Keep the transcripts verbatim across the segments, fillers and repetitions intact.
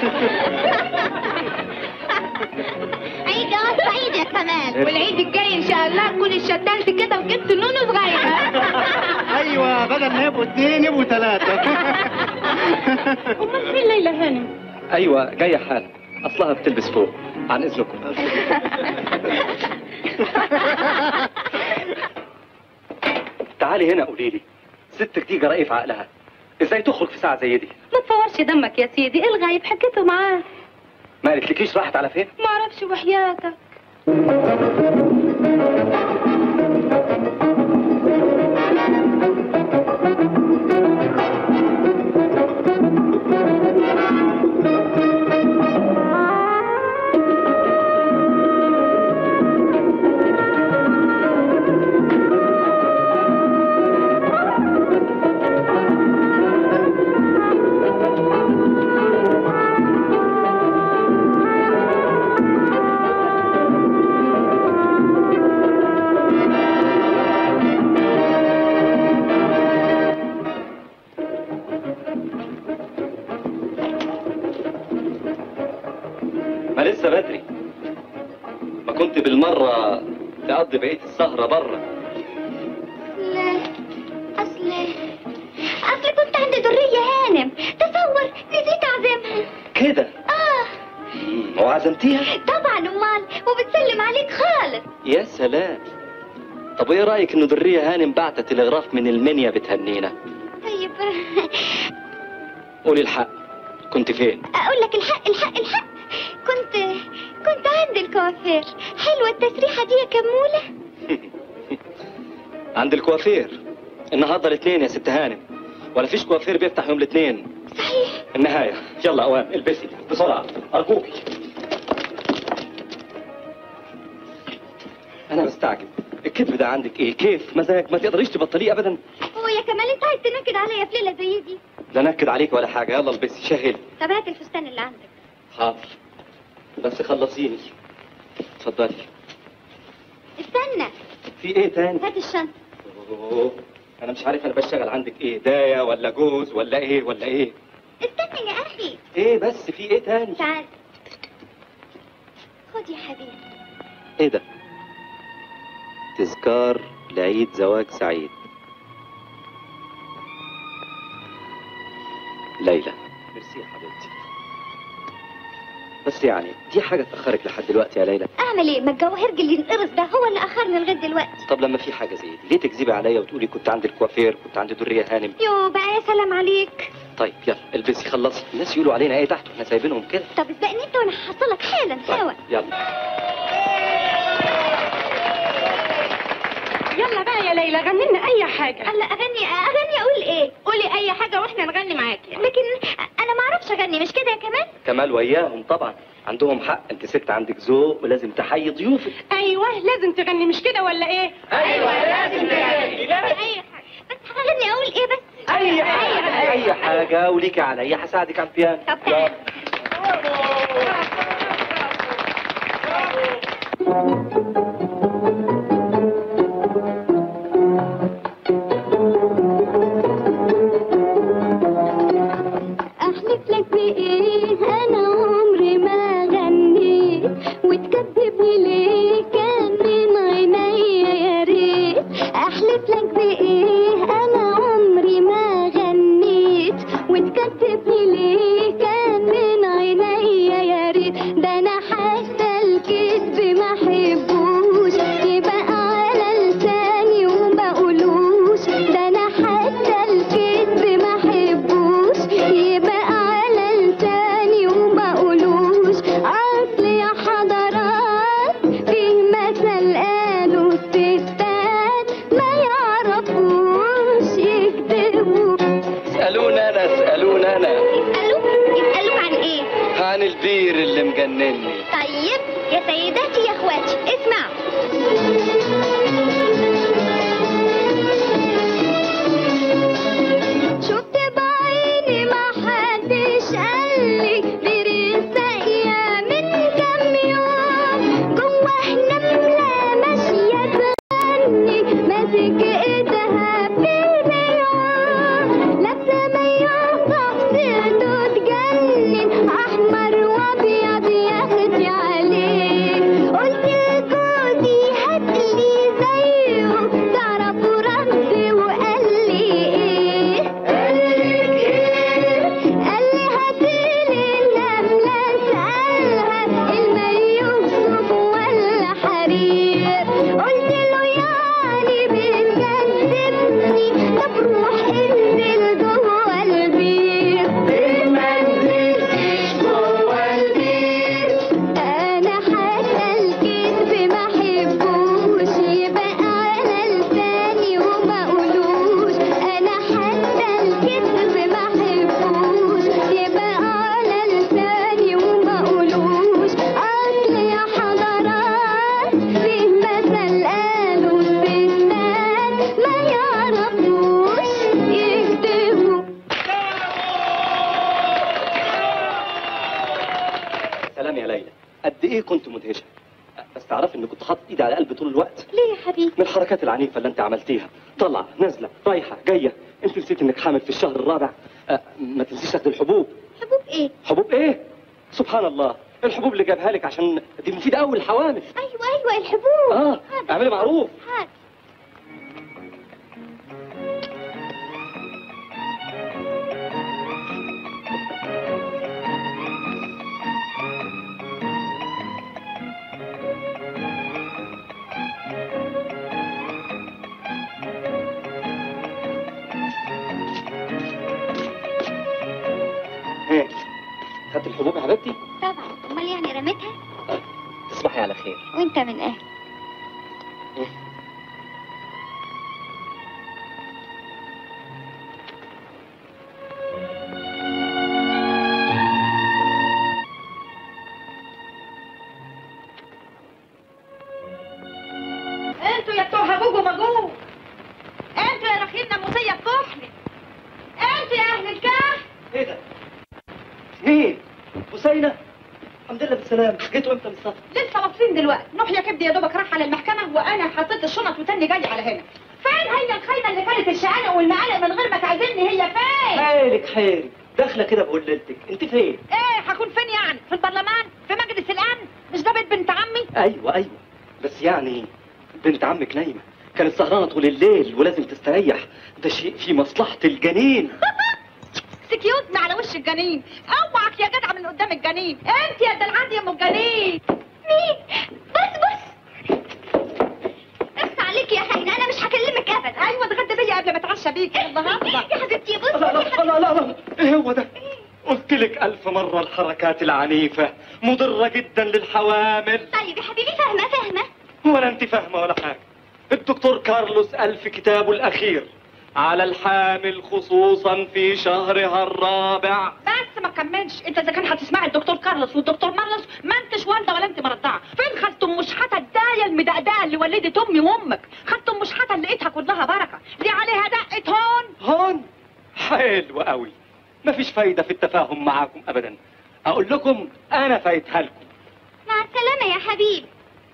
عيد جواز سعيد يا كمال. والعيد الجاي ان شاء الله تكون اتشدلت كده وجبت نونو صغيره. ايوه بدل ما يبقوا اثنين يبقوا ثلاثه. امال فين ليلى هانم؟ ايوه جايه حالا، اصلها بتلبس فوق. عن اذنكم. تعالي هنا قولي لي، ستك دي جرائف عقلها ازاي تخرج في ساعه زي دي؟ ما تفورش دمك يا سيدي، الغايب حكيته معاه. ما قالتلكيش راحت على فين؟ ما اعرفش وحياتك. لسه بدري، ما كنت بالمرة تقضي بقية السهرة بره. لا اصل اصل كنت عند درية هانم، تصور نسيت اعزمها كده؟ اه. وعزمتيها؟ طبعا امال، وبتسلم عليك خالص. يا سلام. طب ايه رأيك انه درية هانم بعت تلغراف من المنيا بتهنينا؟ طيب قولي الحق، كنت فين؟ اقول لك الحق الحق الحق، كنت كنت عند الكوافير. حلوة التسريحة دي يا كمولة. عند الكوافير النهارده الاثنين يا ست هانم، ولا فيش كوافير بيفتح يوم الاثنين. صحيح. النهاية يلا اوام البسي بسرعة ارجوكي. انا بستعجب، الكذب ده عندك ايه؟ كيف مزاج ما تقدريش تبطليه ابدا؟ هو يا كمال انت عايز تنكد عليا في ليلة زي دي؟ لا نكد عليك ولا حاجة، يلا البسي شهلي. طب هات الفستان اللي عندك. حاضر بس خلصيني. اتفضلي. استنى. في ايه تاني؟ هات الشنطة. اوه انا مش عارف انا بشتغل عندك ايه، داية ولا جوز ولا ايه ولا ايه؟ استنى يا اخي. ايه بس في ايه تاني؟ تعال خد يا حبيبي. ايه ده؟ تذكار لعيد زواج سعيد. ليلى. ميرسي يا حبيبتي. بس يعني دي حاجة تأخرك لحد دلوقتي يا ليلى. اعمل ايه؟ ما الجوهرج اللي ينقرص ده هو اللي اخرني لغايه دلوقتي. طب لما في حاجة زي دي ليه تكذبي عليا وتقولي كنت عند الكوافير، كنت عند درية هانم؟ يو بقى يا سلام عليك. طيب يلا البسي خلصي، الناس يقولوا علينا ايه تحت واحنا سايبينهم كده. طب اسبقني انت وانا هحصلك حالا سوا. طيب يلا. يلا بقى يا ليلى غني لنا اي حاجه. هلا اغني اغني اقول ايه؟ قولي اي حاجه واحنا نغني معاكي. لكن انا ما اعرفش اغني، مش كده يا كمال؟ كمال وياهم طبعا، عندهم حق، انت ست عندك ذوق ولازم تحيي ضيوفك. ايوه لازم تغني مش كده ولا ايه؟ ايوه لازم تغني. اي حاجه بس هغني اقول ايه بس؟ اي حاجه اي حاجه وليكي عليا هساعدك على البيانو. طب تعال. احلف لك بايه انا عمري ما غنيت، وتكذبني ليه كان من عينيا يا ريت. احلف لك بايه انا عمري ما غنيت، وتكذبني ليه كان من عينيا يا ريت. ده انا حتى الكذب ما احبوش، يبقى على لساني وما اقولوش. ده انا حتى الكذب ما احبوش، يبقى على لساني وما اقولوش. اصل يا حضرات فيه مثل قالوا الستات ما يعرفوش يكذبوا. اسألونا انا اسألونا انا. يسألوك يسألوك عن ايه؟ عن البير اللي مجنني. طيب يا سيداتي يا اخواتي اسمعوا. شفت بعيني ما حدش قالي بير ساقية من كام يوم، جوه نملة ماشية تغني ماسك ايدها بالبيوم، لابسة مايوه صيته تجنن احمر سلام يا ليلى، قد ايه كنت مدهشه. بس تعرفي اني كنت حاطط ايدي على قلبي طول الوقت. ليه يا حبيبي؟ من الحركات العنيفه اللي انت عملتيها، طالعه نازله رايحه جايه. انت نسيت انك حامل في الشهر الرابع. أه ما تنسيش تاخدي الحبوب. حبوب ايه؟ حبوب ايه؟ سبحان الله، الحبوب اللي جابها لك عشان دي مفيده قوي للحوامل. ايوه ايوه الحبوب. اه اعملي معروف. هات. ايه خدت الحبوب يا حبيبتي؟ طبعا، امال يعني رميتها؟ أه. تصبحي على خير. وانت من اهل. إيه؟ انتوا يا بتوع هجوج ومجوج، انتوا يا رخيل ناموسيه الكحل، انتوا يا اهل الكهف. ايه ده؟ مين؟ حسينة؟ الحمد لله بالسلامة، جيتوا امتى من السفر؟ لسه واصلين دلوقتي. نوح يا كبدي يا دوبك راح على المحكمه وانا حطيت الشنط وتاني جاي على هنا. فين هي الخاينه اللي كانت الشقانق والمعالق من غير ما تعزمني؟ هي فين؟ حالك حالك، داخلة كده بقول ليلتك، انت فين؟ ايه هكون فين يعني؟ في البرلمان؟ في مجلس الامن؟ مش ده بيت بنت عمي؟ ايوه ايوه، بس يعني بنت عمك نايمة، كانت سهرانة طول الليل ولازم تستريح، ده شيء في مصلحة الجنين. سكيوت من على وش الجنين، اوعك يا جدع من قدام الجنين، انت يا دلعاد يا ام الجنين. مين؟ بص بص. اخس عليك يا خاينة، انا مش هكلمك ابدا. ايوه اتغدى بيا قبل ما اتعشى بيك. النهارده يا حبيبتي بص. لا لا لا لا لا، ايه هو ده؟ قلت لك ألف مرة الحركات العنيفة مضرة جدا للحوامل. طيب يا حبيبي فاهمة فاهمة. ولا انت فاهمة ولا حاجة. الدكتور كارلوس قال في كتابه الأخير على الحامل خصوصا في شهرها الرابع. بس ما كملش. انت اذا كان هتسمع الدكتور كارلوس والدكتور مارلوس ما انتش والده ولا انت مرضعه. فين خالته ام شحاته الدايه المدقدقه اللي ولدت امي وامك؟ خالته ام شحاته اللي لقيتها كلها بركه، دي عليها دقه هون هون حلو قوي، مفيش فايدة في التفاهم معاكم أبدا. أقول لكم أنا فايتها لكم. مع السلامة يا حبيبي.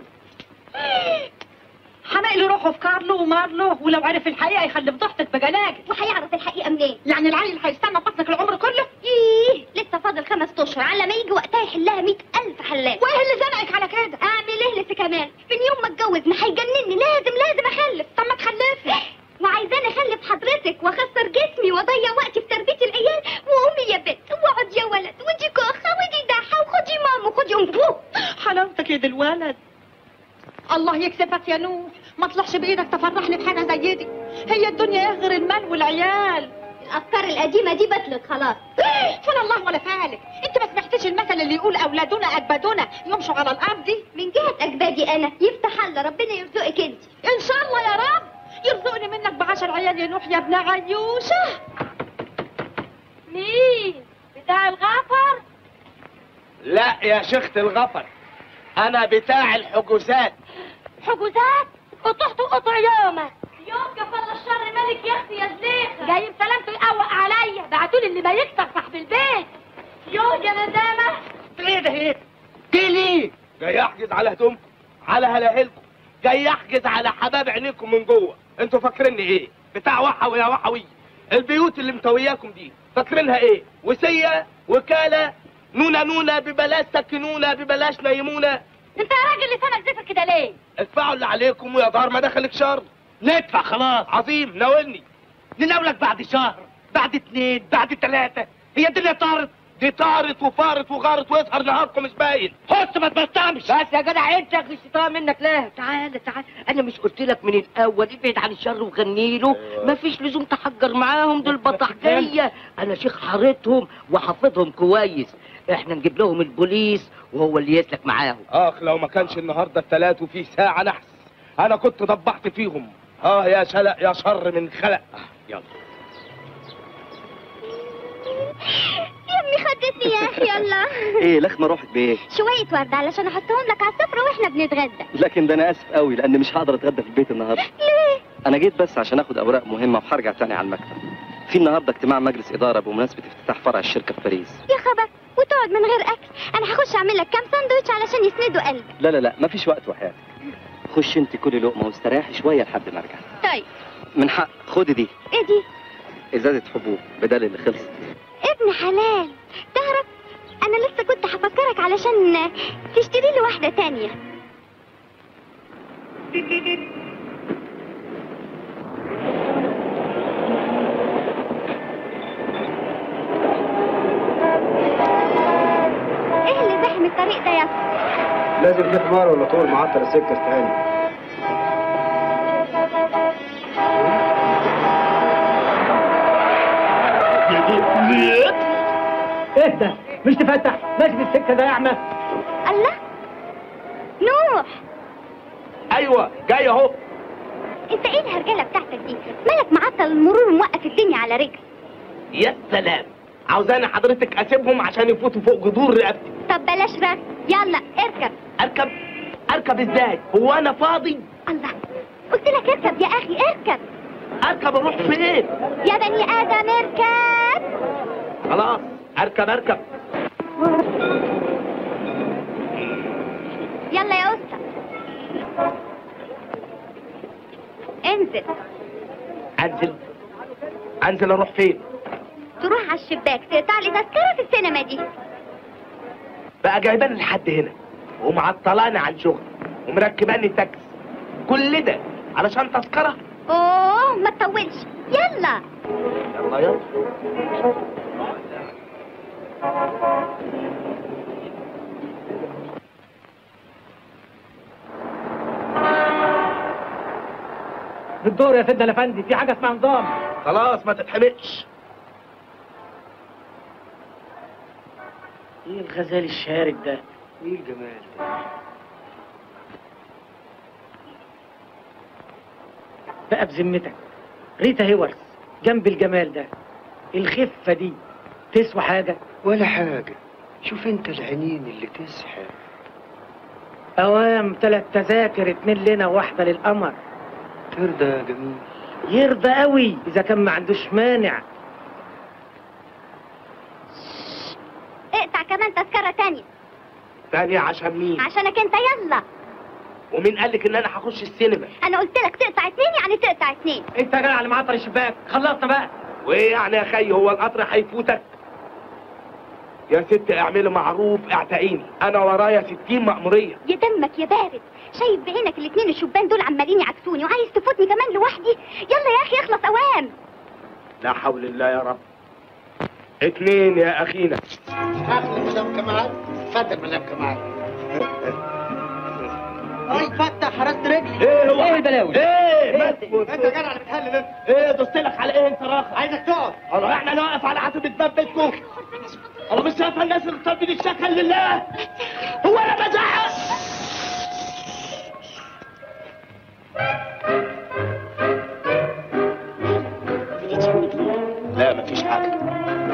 حماقي روحه في كارلو ومارلو، ولو عرف الحقيقه يخلي فضحتك بجلاجل. وهيعرف الحقيقة منين؟ يعني العيل هيستنى بطنك العمر كله؟ ايه لسه فاضل خمس اشهر على ما يجي وقتها يحلها مئة الف حلال. وايه اللي زنقك على كده؟ اعمل ايه لسه كمان؟ من يوم ما اتجوزنا هيجنني، لازم لازم اخلف. طب ما تخلفي. وعايزاني اخلف حضرتك واخسر جسمي واضيع وقتي في تربيه العيال، وامي يا بنت واقعد يا ولد ودي كوخه ودي دحه وخدي ماما وخدي ام. حلاوتك يا دي الولد. الله يكسفك يا نوح، ما طلعش بايدك تفرحني بحاجه زي دي. هي الدنيا غير المال والعيال. الافكار القديمه دي بطلت خلاص. فلا الله ولا فالك. انت ما سمعتش المثل اللي يقول اولادنا اجبادنا يمشوا على الارض دي؟ من جهه اجدادي انا يفتح الله ربنا يرزقك انت. ان شاء الله يا رب يرزقني منك بعشر عيال يا نوح يا ابن عيوشه. مين؟ بتاع الغفر؟ لا يا شيخة الغفر، انا بتاع الحجوزات. حجوزات؟ قطعت قطع يومك. يوم كفر الشر ملك يا اختي يا زليخه. جايب سلامته يقوق عليا، بعتولي اللي ما يكسر صاحب البيت. يوه يا ندامه. ايه ده ايه؟ دي ليه؟ جاي احجز على هدومكم، على هلاهلكم، جاي احجز على حباب عينيكم من جوه. انتوا فاكريني ايه؟ بتاع وحوي يا وحوي. البيوت اللي متوياكم دي فاكرينها ايه؟ وسيه، وكاله، نونا نونا ببلاش سكنونا ببلاش نيمونا. انت يا راجل لسانك زفر كده ليه؟ ادفعوا اللي عليكم ويا دار ما دخلك شر. ندفع خلاص. عظيم، ناولني. نناولك بعد شهر، بعد اتنين، بعد تلاتة. هي الدنيا طارت؟ دي طارت وفارت وغارت ويسهر نهاركم مش باين. حس ما تبطمش. بس يا جدع انت غشتها منك ليه؟ تعال تعال، انا مش قلت لك من الاول ابعد عن الشر وغني له؟ أيوة. مفيش لزوم تحجر معاهم، دول بطحجيه. انا شيخ حارتهم وحافظهم كويس. احنا نجيب لهم البوليس وهو اللي يسلك معاهم. اخ لو ما كانش النهارده التلات وفيه ساعه نحس انا كنت ضبحت فيهم. اه يا شلق يا شر من خلق. يلا يا امي خدتني يا اخي. يلا ايه لخمة روحك بايه؟ شويه ورد علشان احطهم لك على السفره واحنا بنتغدى. لكن ده انا اسف قوي لان مش هقدر اتغدى في البيت النهارده. ليه؟ انا جيت بس عشان اخد اوراق مهمة وهرجع تاني على المكتب. في النهارده اجتماع مجلس اداره بمناسبه افتتاح فرع الشركه في باريس. يا خبر، وتقعد من غير اكل؟ انا هخش اعمل لك كام ساندوتش علشان يسندوا قلبك. لا لا لا مفيش وقت وحياتك. خش انت كلي لقمه واستريحي شويه لحد ما ارجع. طيب. من حق خدي دي. ايه دي؟ ازازه حبوب بدل اللي خلصت. ابن حلال، تعرف انا لسه كنت هفكرك علشان تشتري لي واحده تانية. ايه اللي زحم الطريق ده يا اسطى؟ لازم في حمار ولا طول معطل السكه استهاني. ايه ده؟ مش تفتح ماشي في السكه ده يا اعمى. الله، نوح. ايوه جاي اهو. انت ايه الهرجله بتاعتك دي؟ مالك معطل المرور وموقف الدنيا على رجل؟ يا سلام، عاوزاني حضرتك اسيبهم عشان يفوتوا فوق جذور رقبتي. طب بلاش رغي، يلا اركب. اركب؟ اركب ازاي؟ هو انا فاضي؟ الله، قلت لك اركب يا اخي، اركب. اركب اروح فين؟ يا بني ادم اركب. خلاص اركب اركب. يلا يا اسطى انزل. انزل؟ انزل اروح فين؟ تروح على الشباك تقطع لي تذكره في السينما دي. بقى جايباني لحد هنا ومعطلاني عن شغلي ومركباني تاكس، كل ده علشان تذكره؟ اوه ما تطولش، يلا. يلا يلا. بالدور يا سيدنا الافندي، في حاجه اسمها نظام. خلاص ما تتحمقش. ايه الغزال الشارد ده؟ ايه الجمال ده؟ بقى بذمتك ريتا هيورس جنب الجمال ده، الخفه دي تسوى حاجه؟ ولا حاجه. شوف انت العينين اللي تسحر. اوام تلات تذاكر، اتنين لنا واحده للقمر. ترضى يا جميل؟ يرضى قوي اذا كان ما عندوش مانع. اقطع كمان تذكره تانية. تانية عشان مين؟ عشانك انت، يلا. ومين قالك ان انا هخش السينما؟ انا قلت لك تقطع اتنين يعني تقطع اتنين. انت يا جدع اللي معطل الشباك، خلصنا بقى. وايه يعني يا خي، هو القطر هيفوتك؟ يا ست اعملي معروف اعتقيني، انا ورايا ستين مأمورية. يا دمك يا بارد، شايف بعينك الاتنين الشبان دول عمالين يعكسوني وعايز تفوتني كمان لوحدي؟ يلا يا اخي اخلص اوام. لا حول الله يا رب. اتنين يا اخينا. اخلي مدام كمال. اتفضل مدام كمال. اي فتح حرست رجلي. ايه هو؟ ايه البلاوي؟ ايه انت يا جدع اللي بتهلل انت. ايه دوست لك على ايه انت راخر؟ عايزك تقف. الله احنا نوقف على عتبة باب بيتكم. الله مش شايفه الناس اللي طالبين الشكل لله؟ هو انا بزعق؟ لا مفيش حاجة.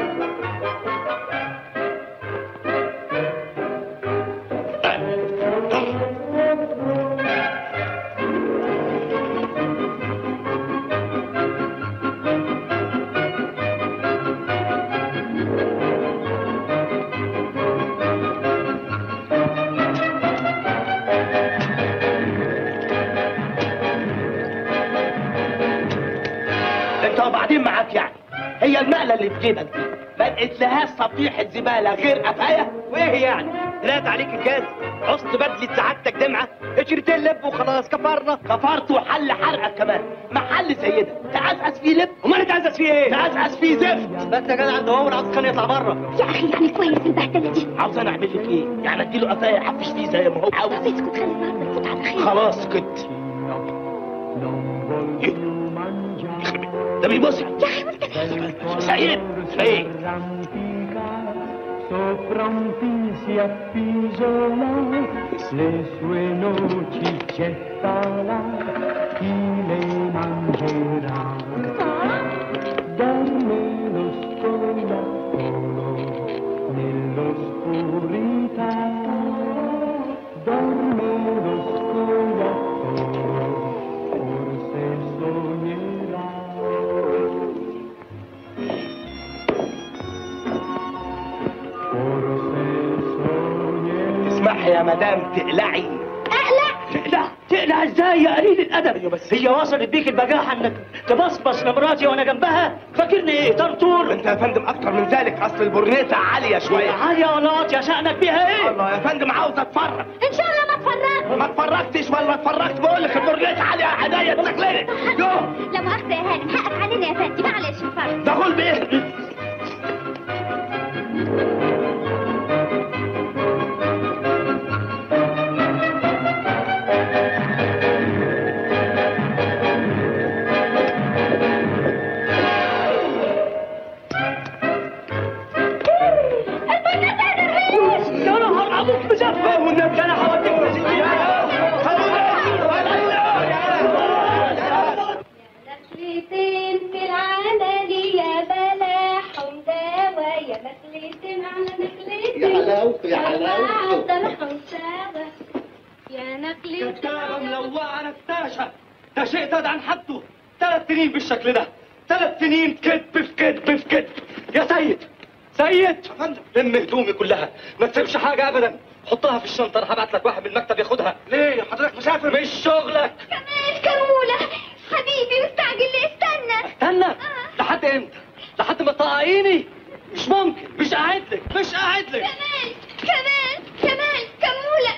انت وبعدين معاك يعني؟ هي المقلة اللي في جيبك دي ما لقيتلهاش صفيحة زبالة غير قفاية؟ وايه يعني؟ طلعت عليك الجاز؟ عصت بدلة سعادتك دمعة؟ اشرتين لب وخلاص كفرنا. كفرت وحل حرقك كمان. محل زي ده تعزقز فيه لب؟ امال تعزقز فيه ايه؟ تعزقز فيه زفت. بس يا جدع انت هو عاوز يطلع بره. يا اخي يعني كويس البهدله دي. عاوز انا اعمل لك ايه؟ يعني اديله قفاية يحفش فيه زي ما هو عاوز؟ طب اسكت، خلي النهارده تفوت على خير. خلاص كنت. ده بيبص يا اخي وانت مالك؟ سعيد سعيد. Sopra un fin si appisola, le sue noci gettala, chi le mangerà? Dorme lo scoiattolo nell'oscurità, dorme lo scoiattolo, forse sognerà. يا مدام تقلعي. اقلع؟ تقلع تقلع ازاي يا قليل الادب؟ بس هي وصلت بيك البجاحه انك تبصبص لمراتي وانا جنبها؟ فاكرني ايه طرطور؟ انت يا فندم اكتر من ذلك، اصل البرنيطه عاليه شويه. عاليه ولا واطيه؟ شأنك بيها ايه؟ الله يا فندم عاوز اتفرج. ان شاء الله ما اتفرجت. ما اتفرجتش ولا اتفرجت، بقول لك البرنيطه عاليه يا عدايه تخليني. يوه لا مؤاخذة يا هانم، حقك علينا يا فندم، معلش اتفرج. ده غول بايه؟ نخلتين في العلل يا بلاحهم داوى، يا نخلتين على نخلتين يا حلاوته يا حلاوته. بلاحهم سوا يا نخلتين. كتابة ملوعة نفتاشة، ده شيء زاد عن حده. ثلاث سنين بالشكل ده، ثلاث سنين كذب في كذب في كذب. يا سيد سيد يا فندم، لم هدومي كلها، ما تسيبش حاجة أبدا، حطها في الشنطة، أنا هبعت لك واحد من المكتب ياخدها. ليه؟ حضرتك مسافر؟ مش شغلك. كمان كمولة حبيبي مستعجل ليه؟ استنى استنى؟ آه. لحد امتى؟ لحد ما تقعيني؟ مش ممكن، مش قاعد لك، مش قاعد لك. كمان كمان كمان كمولة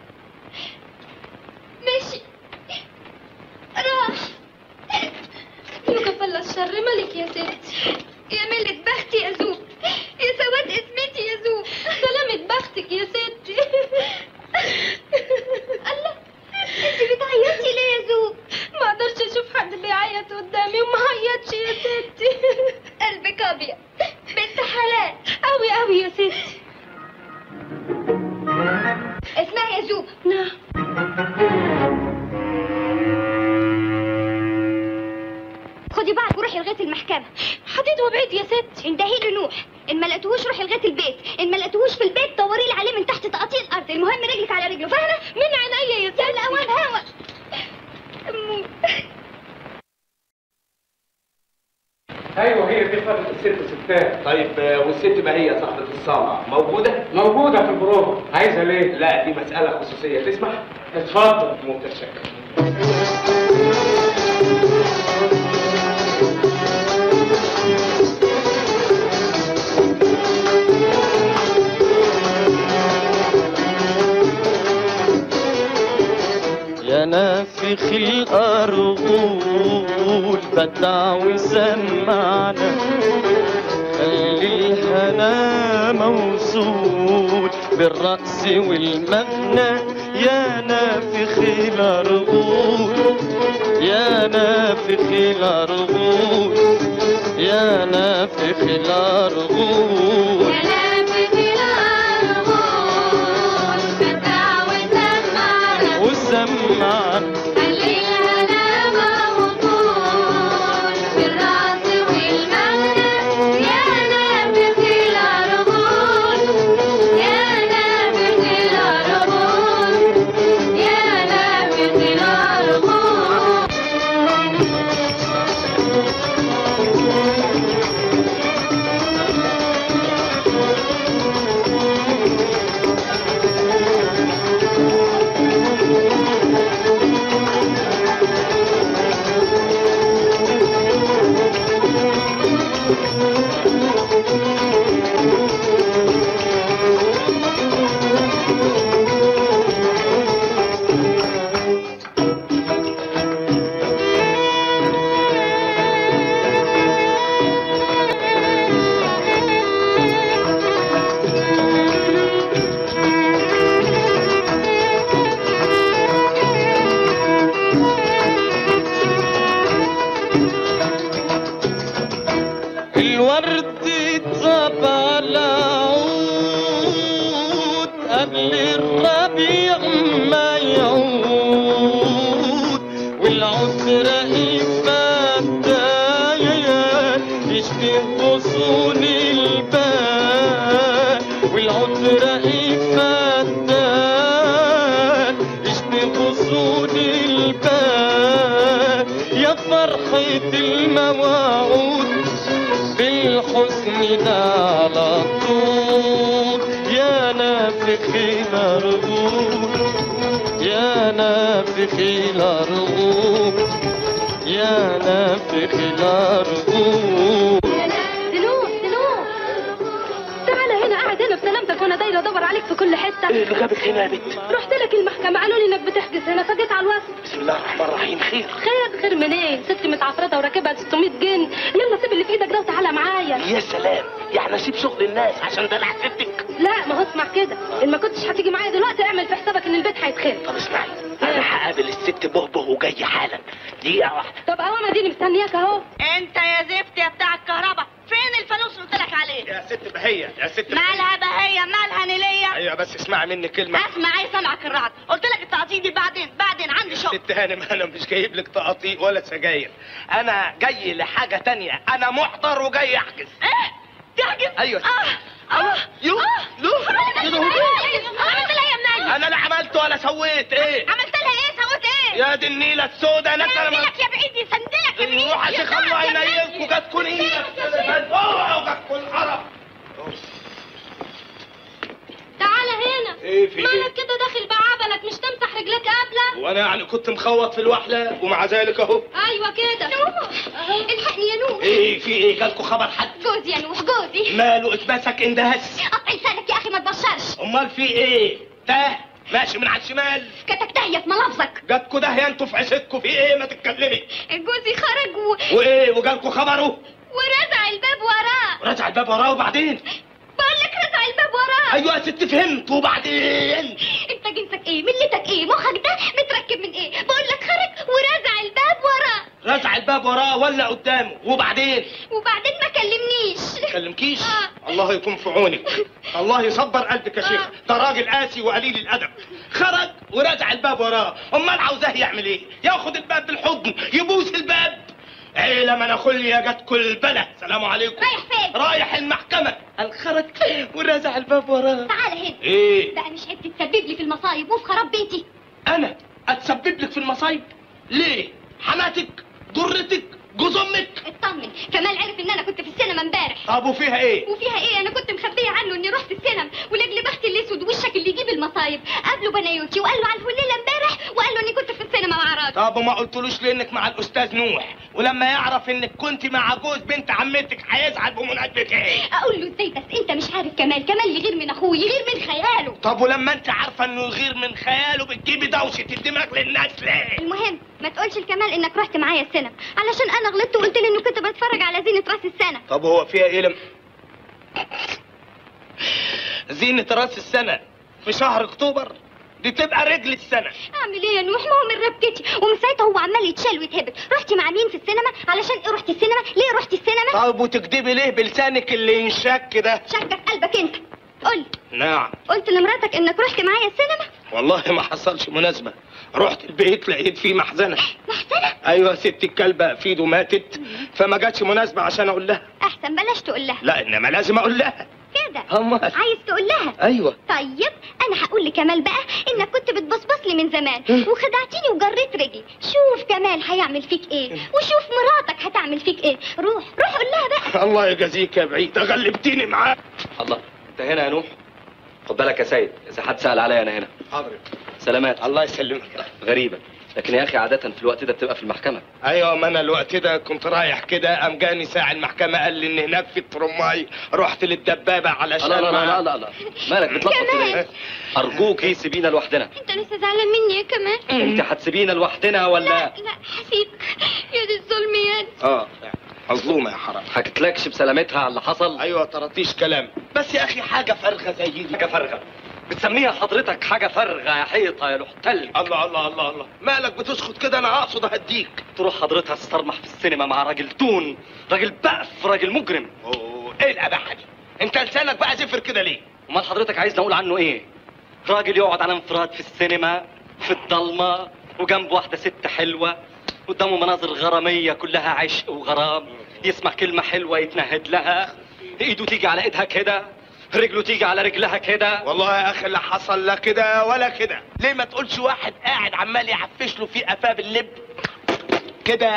مشي راح. يوقف الله الشر ملك يا ستي، يا ملك بختي يا زوب، يا سواد اسمتي يا زوب، سلامة بختك يا ستي. الله انت بتعيطي ليه يا زوب؟ ما اقدرش اشوف حد بيعيط قدامي وما عيطش يا ستي. قلبك ابيض بنت حلال قوي قوي يا ستي. اسمعي يا زوب. نعم. خدي بعض وروحي لغايه المحكمه. حديد وبعيد يا ستي. اندهي له نوح، ان ما لقيتوهوش روحي لغايه البيت، ان ما لقيتوهوش في البيت دوري لي عليه من تحت تقطيع الارض، المهم رجلك على رجله، فاهمه؟ من عينيا يا ستي. يلا اوان هوا. أمو. ايوه هي دي خطة الست ستات. طيب والست ما هي صاحبة الصالة موجودة؟ موجودة في البروفة. عايزة ليه؟ لا دي مسألة خصوصية، تسمح؟ اتفضل. متشكر. يا نافخ الأرغول بدع وسمعنا، خلي الهنا موصول بالرأس والمغنى. يا نافخ الأرغول، يا نافخ الأرغول، يا نافخ الأرغول، يا نافخ الأرغول بدع وسمعنا، وسمعنا خلي الهنا موصول بالرأس والمغنى. يا نافخ الأرغول، يا نافخ الأرغول، يا نافخ الأرغول. الورد طاب على عود قبل الربيع ما يعود، والعود رقيق فتايا يشبه غصون البان، والعود رقيق فتايا يشبه غصون البان. يا فرحة المواعود بالحسن ده على طول، يا نافخ الأرجوك يا نافخ الأرجوك يا نافخ الأرجوك. سلوم سلوم تعالى هنا، قاعد هنا بسلامتك وانا دايره ادور عليك في كل حته. ايه اللي جابك هنا يا بنت؟ رحت لك المحكمه قالوا لي انك بتحجز هنا، فجيت على الوصف. بسم الله الرحمن الرحيم. خير خير خير منين؟ ستي متعفرته وراكبها ستمية جن. يلا سيب اللي في ايدك ده وتعالى معايا. يا سلام، يعني اسيب شغل الناس عشان دلع ستك؟ لا ما هو اسمع كده، ان ما كنتش هتيجي معايا دلوقتي اعمل في حسابك ان البيت هيتخرب. طب اسمعي، انا هقابل الست بهبه وجاي حالا، دقيقه واحده. طب قوام اديني مستنياك اهو. انت يا زفت يا بتاع الكهرباء، فين الفانوس اللي قلت لك عليه؟ يا ست بهيه، يا ست مالها بهيه مالها نيليه؟ ايوه بس اسمعي مني كلمه. اسمع ايه سمعك الرعد، قلت لك التقطيع دي بعدين بعدين عندي شغل. ست هانم انا مش جايب لك تقاطيع ولا سجاير، انا جاي لحاجه تانية، انا محضر وجاي احجز. ايه؟ تحجز؟ ايوه. اه اه يو يو عملت لها يا منال؟ انا لا عملت ولا سويت. ايه عملت لها ايه سويت ايه؟ يا دي النيله السوداء انا سندلك يا بعيد سندلك يا بعيد. روح يا شيخ الله ينيلكوا، جاتكوا نيله اوعوا جاتكوا القرف. تعالى هنا. ايه في ايه؟ مالك كده داخل بعبلك، مش تمسح رجلك قبله؟ وانا يعني كنت مخوط في الوحله ومع ذلك اهو. ايوه كده. نوح الحقني يا نوح. ايه في ايه؟ جالكوا خبر حد؟ جوزي يا نوح جوزي. ماله اتمسك اندهس؟ قطع لسانك يا اخي ما تبشرش. امال في ايه؟ تاه ماشي من على الشمال. كتك داهيه في ملافظك. جاتكوا داهيه انتوا في عشتكوا، في ايه؟ ما تتكلمي. جوزي خرج و... وايه وجالكوا خبره؟ ورزع الباب وراه. رجع الباب وراه وبعدين؟ بقول لك رزع الباب وراه. ايوه يا ست فهمت، وبعدين؟ انت جنسك ايه؟ ملتك ايه؟ مخك ده متركب من ايه؟ بقول لك خرج ورزع الباب وراه. رزع الباب وراه ولا قدامه؟ وبعدين؟ وبعدين ما كلمنيش. ما كلمكيش؟ آه. الله يكون في عونك، الله يصبر قلبك يا شيخ، ده راجل قاسي وقليل الادب. خرج ورزع الباب وراه، امال عاوزاه يعمل ايه؟ ياخد الباب بالحضن، يبوس الباب؟ عيلة مناخوليا جت كل بلا. سلام عليكم. رايح فين؟ رايح المحكمة. الخرج ورزع الباب وراه. تعالى هنا. ايه؟ بقى مش عيب تتسبب لي في المصايب وفي خراب بيتي؟ انا اتسبب لك في المصايب؟ ليه؟ حماتك؟ ضرتك؟ جوز امك؟ اطمن، كمال عرف ان انا كنت في السينما امبارح. طب وفيها ايه؟ وفيها ايه؟ انا كنت مخبيه عنه اني رحت السينما، ولاجل بختي الاسود وشك اللي يجيب المصايب قابله بنايوتي وقال له على الليله امبارح، وقال له اني كنت في السينما مع راجل. طب وما قلتلوش ليه انك مع الاستاذ نوح؟ ولما يعرف انك كنت مع جوز بنت عمتك هيزعل بمناسبه ايه؟ اقول له ازاي بس؟ انت مش عارف كمال، كمال يغير من اخوه، يغير من خياله. طب ولما انت عارفه انه يغير من خياله بتجيبي دوشه الدماغ للناس ليه؟ المهم ما تقولش لكمال انك رحت معايا السينما، علشان انا غلطت وقلت له انه كنت بتفرج على زينة راس السنة. طب هو فيها ايه لم... زينة راس السنة في شهر اكتوبر؟ دي تبقى رجل السنة. اعمل ايه يا نوح؟ ما هو من ربكتي، ومن ساعتها هو عمال يتشال ويتهبط. رحتي مع مين في السينما؟ علشان ايه رحتي السينما؟ ليه رحتي السينما؟ طب وتكدبي ليه بلسانك اللي ينشك ده؟ شك في قلبك انت. قولي. نعم. قلت لمراتك انك رحت معايا السينما؟ والله ما حصلش مناسبة، رحت البيت لقيت فيه محزنة. محزنة؟ ايوه ست الكلبة في ايده ماتت، فما جاتش مناسبة عشان اقول لها. احسن بلاش تقول لها. لا انما لازم اقول لها. كده؟ امال عايز تقول لها؟ ايوه. طيب انا هقول لكمال بقى انك كنت بتبصبص لي من زمان وخدعتيني وجريت رجلي. شوف كمال هيعمل فيك ايه، وشوف مراتك هتعمل فيك ايه. روح روح قول لها بقى. الله يجازيك يا بعيد، غلبتيني معاك. الله، انت هنا يا نوح؟ خد بالك يا سيد، اذا حد سأل عليا انا هنا. حاضر. سلامات. الله يسلمك. غريبة، لكن يا اخي عادة في الوقت ده بتبقى في المحكمة. ايوه ما انا الوقت ده كنت رايح كده، قام جاني ساعة المحكمة قال لي ان هناك في الترماي، رحت للدبابة علشان لا لا لا ما... لا لا لا مالك بتلخبط كده ليه؟ ارجوكي سيبينا لوحدنا. انت لسه زعلان مني يا كمال؟ انت هتسيبينا لوحدنا ولا؟ لا لا هسيبك. يا دي الظلم يا دي. اه مظلومة يا حرام. حكيتلكش بسلامتها على اللي حصل؟ ايوه طرطيش كلام، بس يا اخي حاجة فارغة زي دي. حاجة فارغة؟ بتسميها حضرتك حاجة فارغة يا حيطة يا لحتل؟ الله الله الله الله، مالك بتسخط كده؟ انا اقصد اهديك. تروح حضرتها تسترمح في السينما مع راجل تون، راجل بقف، راجل مجرم. اوه ايه الاباحة دي؟ انت لسانك بقى زفر كده ليه؟ امال حضرتك عايزني اقول عنه ايه؟ راجل يقعد على انفراد في السينما في الضلمة وجنب واحدة ست حلوة، قدامه مناظر غرامية كلها عشق وغرام، يسمع كلمة حلوة يتنهد لها، ايده تيجي على ايدها كده، رجله تيجي على رجلها كده. والله يا اخي اللي حصل لا كده ولا كده. ليه ما تقولش واحد قاعد عمال يعفش له في قفاه باللب كده،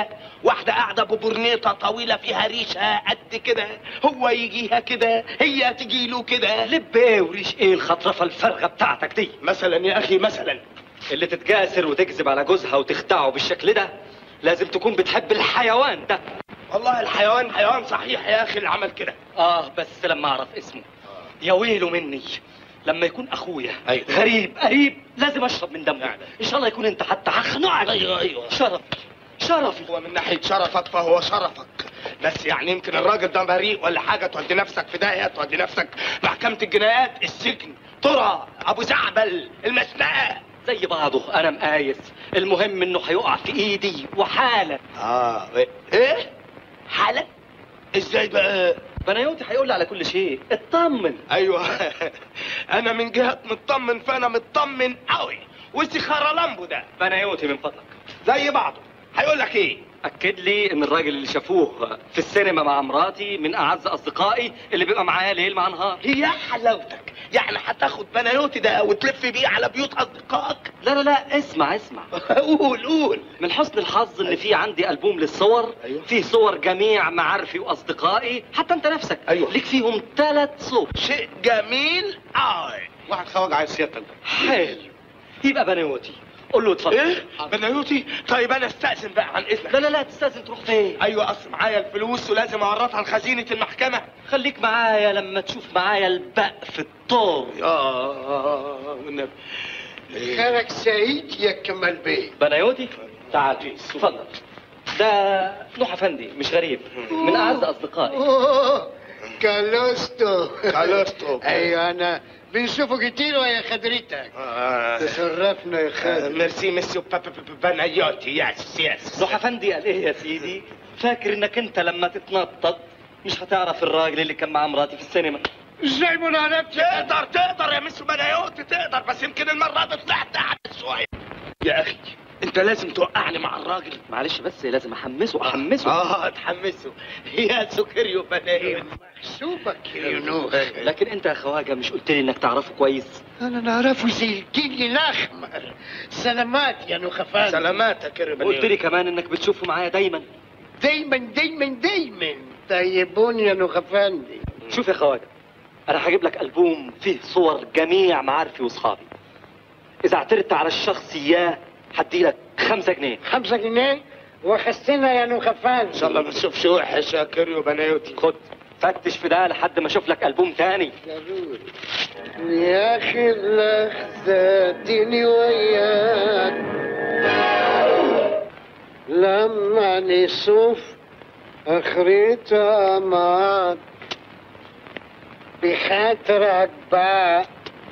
واحده قاعده ببرنيطه طويله فيها ريشه قد كده، هو يجيها كده هي تجي له كده. لب ايه وريش ايه الخطرفه الفارغه بتاعتك دي؟ مثلا يا اخي مثلا اللي تتجاسر وتكذب على جوزها وتخدعه بالشكل ده لازم تكون بتحب الحيوان ده. والله الحيوان حيوان صحيح يا اخي اللي عمل كده. اه بس لما اعرف اسمه يا ويله مني لما يكون اخويا. أيوة. غريب قريب لازم اشرب من دمه. يعني. ان شاء الله يكون انت حتى هخنقك. ايوه ايوه شرفي شرفي. هو من ناحيه شرفك فهو شرفك، بس يعني يمكن الراجل ده بريء ولا حاجه تودي نفسك في داهيه، تودي نفسك محكمه الجنايات، السجن، ترى ابو زعبل، المسنقه زي بعضه. انا مقايس، المهم انه هيقع في ايدي وحالا. اه ايه حالا؟ ازاي بقى؟ بنايوتي هيقول لي على كل شيء، اطمن. ايوه انا من جهه مطمن فانا مطمن قوي. والسخاره لامبو ده بنايوتي من فضلك زي بعضه هيقول لك ايه؟ اكد لي ان الراجل اللي شافوه في السينما مع مراتي من اعز اصدقائي اللي بيبقى معايا ليل مع نهار. هي حلاوتك يعني هتاخد بنايوتي ده وتلف بيه على بيوت اصدقائك؟ لا لا لا اسمع اسمع قول قول. من حسن الحظ ان في عندي البوم للصور. أيوة. فيه صور جميع معارفي واصدقائي، حتى انت نفسك. أيوة. ليك فيهم ثلاث صور. شيء جميل قوي. واحد خواجه عايز سيادتك. حلو، يبقى بنايوتي قول له اتفضل. ايه؟ بنايوتي؟ طيب انا استأذن بقى عن اذنك. لا لا لا تستأذن تروح فين؟ ايوه اصل معايا الفلوس ولازم اعرفها لخزينة المحكمة. خليك معايا لما تشوف معايا البق في الطور. يا والنبي. خيرك سعيد يا كمال بيه. بنايوتي تعال اتفضل. ده نوح افندي مش غريب، من اعز اصدقائي. اوه كالوستو. كالوستو. ايوه انا بنشوفه كتير ويا خدرتك. آه. تشرفنا يا آه، خالد. ميرسي مسيو بنايوتي. يس يس. نوح افندي قال ايه يا سيدي؟ فاكر انك انت لما تتنطط مش هتعرف الراجل اللي كان مع مراتي في السينما. ازاي ما نعرفش؟ تقدر تقدر يا مسيو بنايوتي تقدر، بس يمكن المرة دي طلعت احدث شوية. يا اخي انت لازم توقعني مع الراجل. معلش بس لازم احمسه احمسه. اه تحمسه يا سكريو بنايوتي. محسوبك يا يونوخ. لكن انت يا خواجه مش قلت لي انك تعرفه كويس؟ انا نعرفه زي الجيل الاحمر. سلامات يا نوخفان. سلاماتك يا قلت لي كمان انك بتشوفه معايا دايما. دايما دايما دايما طيبون يا نوخفاندي. شوف يا خواجه، انا هجيب لك البوم فيه صور جميع معارفي واصحابي. اذا اعترضت على الشخص اياه هدي لك خمسة جنيه. خمسة جنيه وخسنا يا نوخفان. ان شاء الله ما تشوفش وحش يا كيريو بنايوتي. خد فتش في ده لحد ما اشوف لك البوم تاني. ضروري. يا اخي اللحظة اديني وياك لما نشوف اخرتها معاك بخاطرك بقى.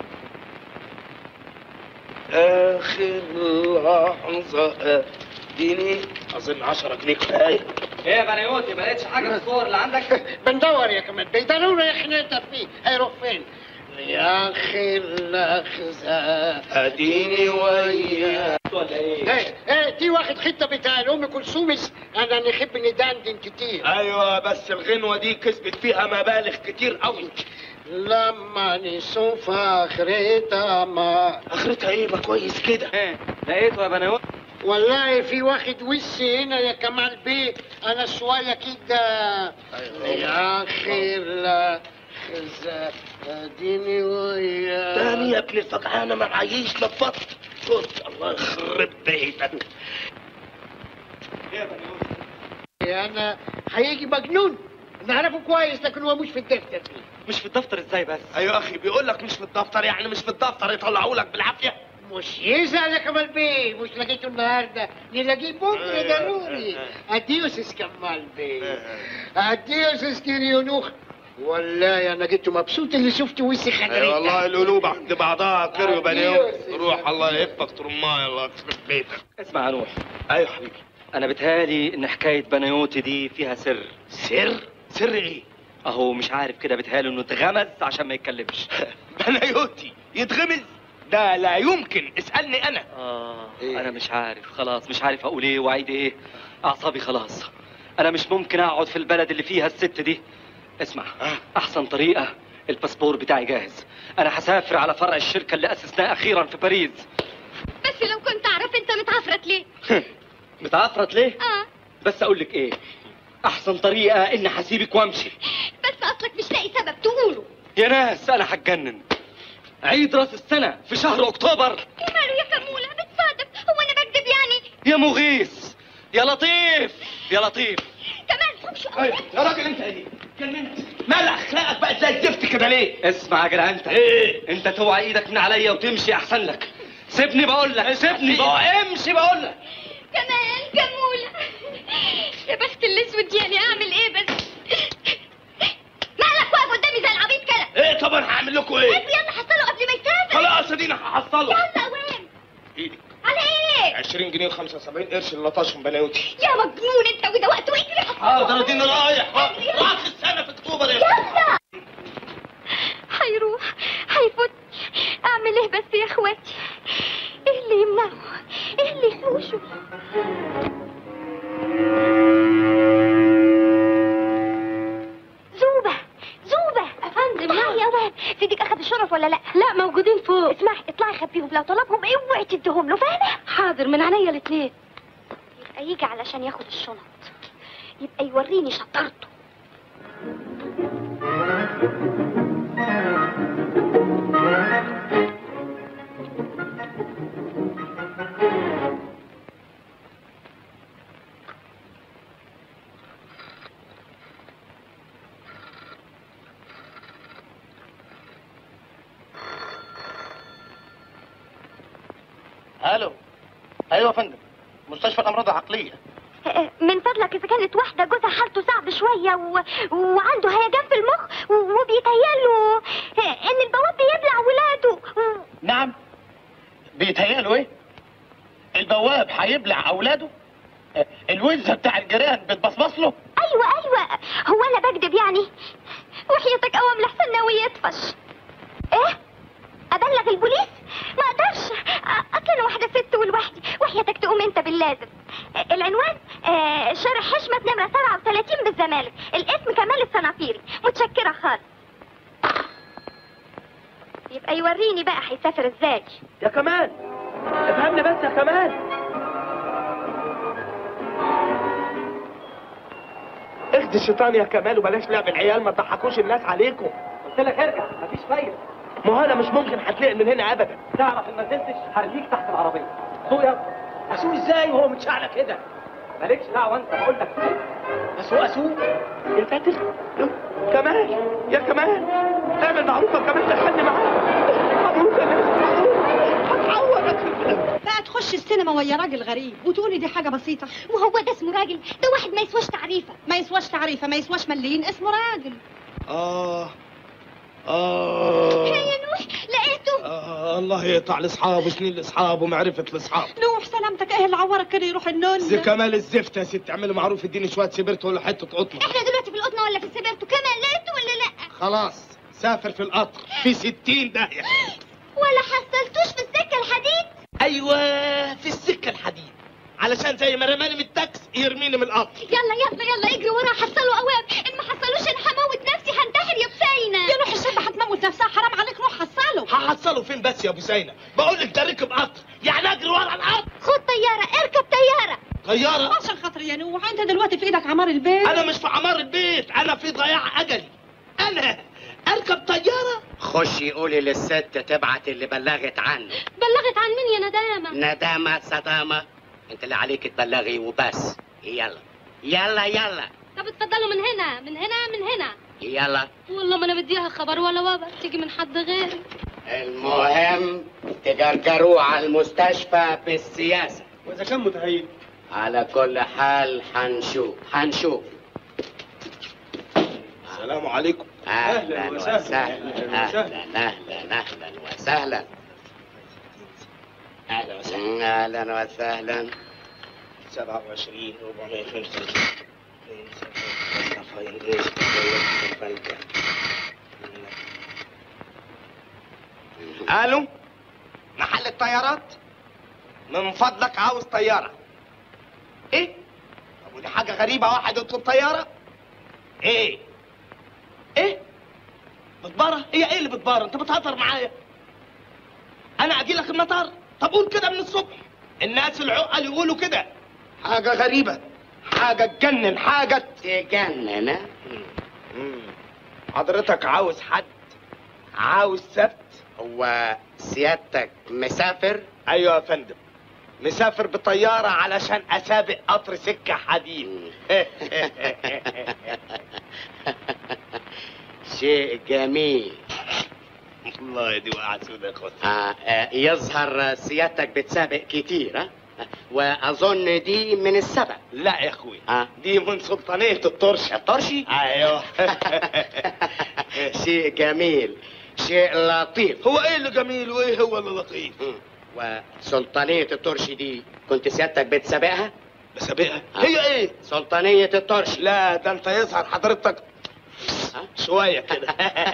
اخر لحظة اديني اظن عشرة جنيه كفاية. ايه يا بنايوتي ما لقيتش حاجه في الصور اللي عندك؟ بندور يا كمان بيه. ضروري يا اخي نقدر فيه. هيروح فين؟ يا اخي اللحظة اديني وياك. ولا ايه؟ ايه ايه دي واخد خطة بتاع ام كلثوم. انا نحب ندندن كتير. ايوه بس الغنوة دي كسبت فيها مبالغ كتير قوي. لما نشوف اخرتها ما اخرتها ايه؟ ما كويس كده. ايه لقيته يا بنايوتي؟ والله في واخد وش هنا يا كمال بيه. انا شوية كده. يا اخي اللحظة اديني وياك. تاني يا ابن الفجعانة ما معيش نفضت. خد الله يخرب بيتك. ايه يا بنايوتي؟ انا هيجي مجنون. نعرفه كويس لكن هو مش في الدفتر فيه. مش في الدفتر ازاي بس؟ ايوه اخي بيقول لك مش في الدفتر، يعني مش في الدفتر يطلعوا لك بالعافية. مش يزعل يا كمال بيه. مش لقيته النهارده نلاقيه بكره ضروري. اديوس كمال بيه. اديوس كيريونوخ. والله انا جيت مبسوط اللي شفت وشي خدريك. اي والله القلوب عند بعضها كيريو بنايوتي. روح الله يهفك ترماي الله يخرب بيتك. اسمع يا نوح. ايوه حبيبي. انا بتهالي ان حكايه بنايوتي دي فيها سر. سر؟ سر ايه؟ اهو مش عارف كده بتهالي انه اتغمز عشان ما يتكلمش. بنايوتي يتغمز؟ ده لا يمكن. اسألني انا. اه إيه؟ انا مش عارف خلاص، مش عارف اقول ايه واعيد ايه. اعصابي خلاص. انا مش ممكن اقعد في البلد اللي فيها الست دي. اسمع، احسن طريقه الباسبور بتاعي جاهز. انا هسافر على فرع الشركه اللي اسسناه اخيرا في باريس. بس لو كنت اعرف انت متعفرت ليه؟ متعفرت ليه؟ اه بس اقول لك ايه، احسن طريقه اني هسيبك وامشي. بس اصلك مش لاقي سبب تقوله. يا ناس انا هتجنن. عيد راس السنه في شهر اكتوبر. وماله يا كموله بتصادف، هو انا بكذب يعني؟ يا مغيث يا لطيف يا لطيف. كمان شو يا راجل انت ايه؟ جننت. مال اخلاقك بقت زي الزفت كده ليه؟ اسمع يا جدع انت. ايه؟ انت توعى ايدك من عليا وتمشي احسن لك. سيبني بقول لك، سيبني بقول، امشي بقول لك. كمان كموله يا بخت الاسود، يعني اعمل ايه بس؟ مالك واقف قدامي زي العبيط كده؟ ايه طب انا هعمل لكم ايه؟ انت يلا حصله قبل ما يسافر. خلاص ادينا هحصله. يلا وين؟ ايدي على ايه؟ عشرين جنيه وخمسة وسبعين قرش اللي لطشهم بناوتي. يا مجنون انت، وده وقته اجري. حاضر اديني رايح. راس السنه في اكتوبر. يلا هيروح هيفوت. اعمل ايه بس يا اخواتي؟ ايه اللي يمنعه؟ ايه اللي يحوشه؟ زوبة زوبة افندم. لا يا واد، سيدك اخذ الشرف ولا لا؟ لا موجودين فوق. اسمعي اطلعي خبيهم، لو طلبهم اوعي تديهم له، فاهمه؟ حاضر من عينيا الاثنين. يبقى يجي علشان ياخد الشنط، يبقى يوريني شطارته. الو. ايوه يا فندم، مستشفى الامراض العقليه. من فضلك اذا كانت واحده جوزها حالته صعب شويه و... وعنده هيجان في المخ و... وبيتهيأله ان البواب بيبلع ولاده. نعم، بيتهيأله ايه؟ البواب هيبلع اولاده؟ الوزه بتاع الجيران بتبصبص له؟ ايوه ايوه، هو انا بكذب يعني؟ وحياتك اوام لحسن ناوي يطفش. ايه؟ ابلغ البوليس؟ ما اقدرش، اصل انا واحده ست ولوحدي، وحياتك تقوم انت باللازم. العنوان آه شارع حشمت نمره سبعة وثلاثين بالزمالك، الاسم كمال الصنافيري. متشكره خالص. يبقى يوريني بقى هيسافر ازاي. يا كمال افهمني بس يا كمال. اخدي الشيطان يا كمال وبلاش لعب العيال، ما تضحكوش الناس عليكم. قلت لك ارجع، مفيش فايده. ما هو انا مش ممكن هتلاقي من هنا ابدا. تعرف ان ما نزلتش هرميك تحت العربيه. سوق يا اسوق ازاي وهو متشعلق كده؟ مالكش دعوه انت، بقول لك سوق. اسوق اسوق يا فاتر. كمال يا كمال اعمل معروف يا كمال، دخلني معاك. مبروك يا ناس، هتعوضك. بقى تخش السينما ويا راجل غريب وتقولي دي حاجه بسيطه؟ وهو ده اسمه راجل؟ ده واحد ما يسواش تعريفه. ما يسواش تعريفه، ما يسواش مليين، اسمه راجل. اه اه يا نوح لقيته. آه الله يقطع لاصحابه، سنين لاصحابه ومعرفه لاصحابه. نوح سلامتك، ايه اللي عورك كده يروح النون؟ زي كمال الزفت يا ست، اعملي معروف اديني شويه سبرت ولا حته قطنه. احنا دلوقتي في القطنه ولا في السبرتو؟ كمان لقيته ولا لا؟ خلاص سافر في القطر في ستين داهيه. ولا حصلتوش في السكه الحديد؟ ايوه في السكه الحديد، علشان زي ما رماني من التاكس يرميني من القطر. يلا يلا يلا اجري وراه، حصلوا اوام. ان ما حصلوش انا هموت نفسي، هنتحر يا بسينه. يا نوح الشابه هتموت نفسها، حرام عليك، روح حصله. هحصله فين بس يا ابو زينب؟ بقول لك ده ركب قطر، يعني اجري ورا القطر. خد طياره، اركب طياره. طياره؟ عشان خاطر يا نوح، انت دلوقتي في ايدك عمار البيت. انا مش في عمار البيت، انا في ضياع اجلي. انا اركب طياره؟ خشي قولي للست تبعت اللي بلغت عنه. بلغت عن مين يا ندامه؟ ندامة صدامة، انت اللي عليك تبلغي وبس. يلا يلا يلا. طب اتفضلوا من هنا من هنا من هنا. يلا. والله ما انا مديها خبر ولا وابا تيجي من حد غيري. المهم تجرجروه على المستشفى بالسياسة. واذا كان متهيئ؟ على كل حال هنشوف هنشوف. السلام عليكم. اهلا وسهلا. اهلا اهلا اهلا وسهلا. اهلا وسهلا. اهلا وسهلا. سبعة وعشرين أربعمائة وخمسة وثلاثين. الو، محل الطيارات؟ من فضلك عاوز طيارة. ايه؟ طب ودي حاجة غريبة واحد يطلب طيارة؟ ايه؟ ايه؟ بتبارة؟ هي ايه اللي بتبارة؟ انت بتهزر معايا؟ انا اجي لك المطار؟ طب قول كده من الصبح. الناس العقل يقولوا كده. حاجة غريبة. حاجه تجنن، حاجه تجنن. ها؟ مم. حضرتك عاوز حد؟ عاوز سبت؟ هو سيادتك مسافر؟ ايوه يا فندم، مسافر بطياره علشان اسابق قطر سكه حديد. شيء جميل. والله دي وقعت سودة يا اخواتي. آه آه يظهر سيادتك بتسابق كتير. ها؟ واظن دي من السبع. لا يا اخوي، آه. دي من سلطانيه الطرشه. الطرشي؟ ايوه. شيء جميل، شيء لطيف. هو ايه اللي جميل وايه هو اللي لطيف؟ وسلطانيه الطرشي دي كنت سيادتك بتسابقها؟ بسابقها؟ آه. هي ايه؟ سلطانيه الطرشي. لا ده انت يظهر حضرتك شويه كده.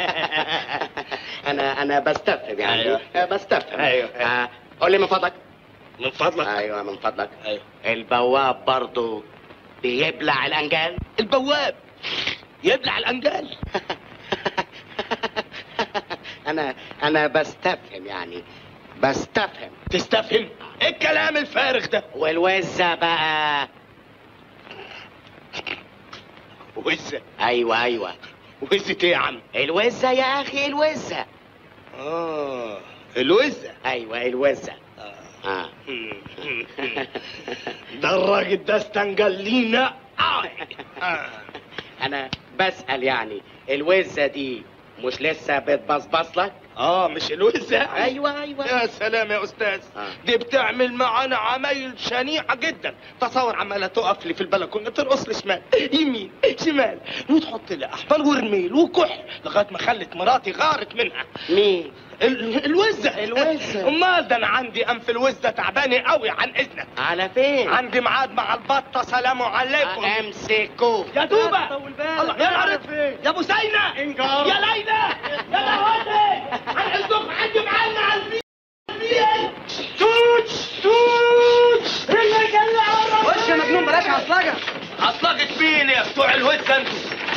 انا انا بستفهم يعني. أيوة. بستفهم. ايوه. آه قول لي من فضلك. من فضلك؟ ايوه من فضلك. ايوه. البواب برضو بيبلع الانجال؟ البواب يبلع الانجال؟ انا انا بستفهم يعني، بستفهم. تستفهم؟ ايه الكلام الفارغ ده؟ والوزه بقى؟ وزه؟ ايوه ايوه. وزه ايه يا عم؟ الوزه يا اخي، الوزه. اه الوزه. ايوه الوزه. اه ده الراجل ده استنجل لينا. انا بسأل يعني، الوزه دي مش لسه بتبصبص لك؟ اه مش الوزه؟ ايوه ايوه. يا سلام يا استاذ. آه. دي بتعمل معانا عمايل شنيعه جدا. تصور عماله تقف لي في البلكونه ترقص لي شمال يمين شمال وتحط لي احمر ورميل وكحل لغايه ما خلت مراتي غارت منها. مين؟ ال... الوزه. الوزه؟ امال ده انا عندي انف الوزه تعبانه قوي. عن اذنك على فين؟ عندي ميعاد مع البطه. سلام عليكم. آه امسكوه يا دوبه. الله يا نهار يا ابو سينا يا ليلى يا لواتي. عن اذنكم عندي ميعاد مع البي. توت توت الرجاله وش يا مجنون بلاش عصلجه. عصلجة مين يا بتوع الوزه انتوا؟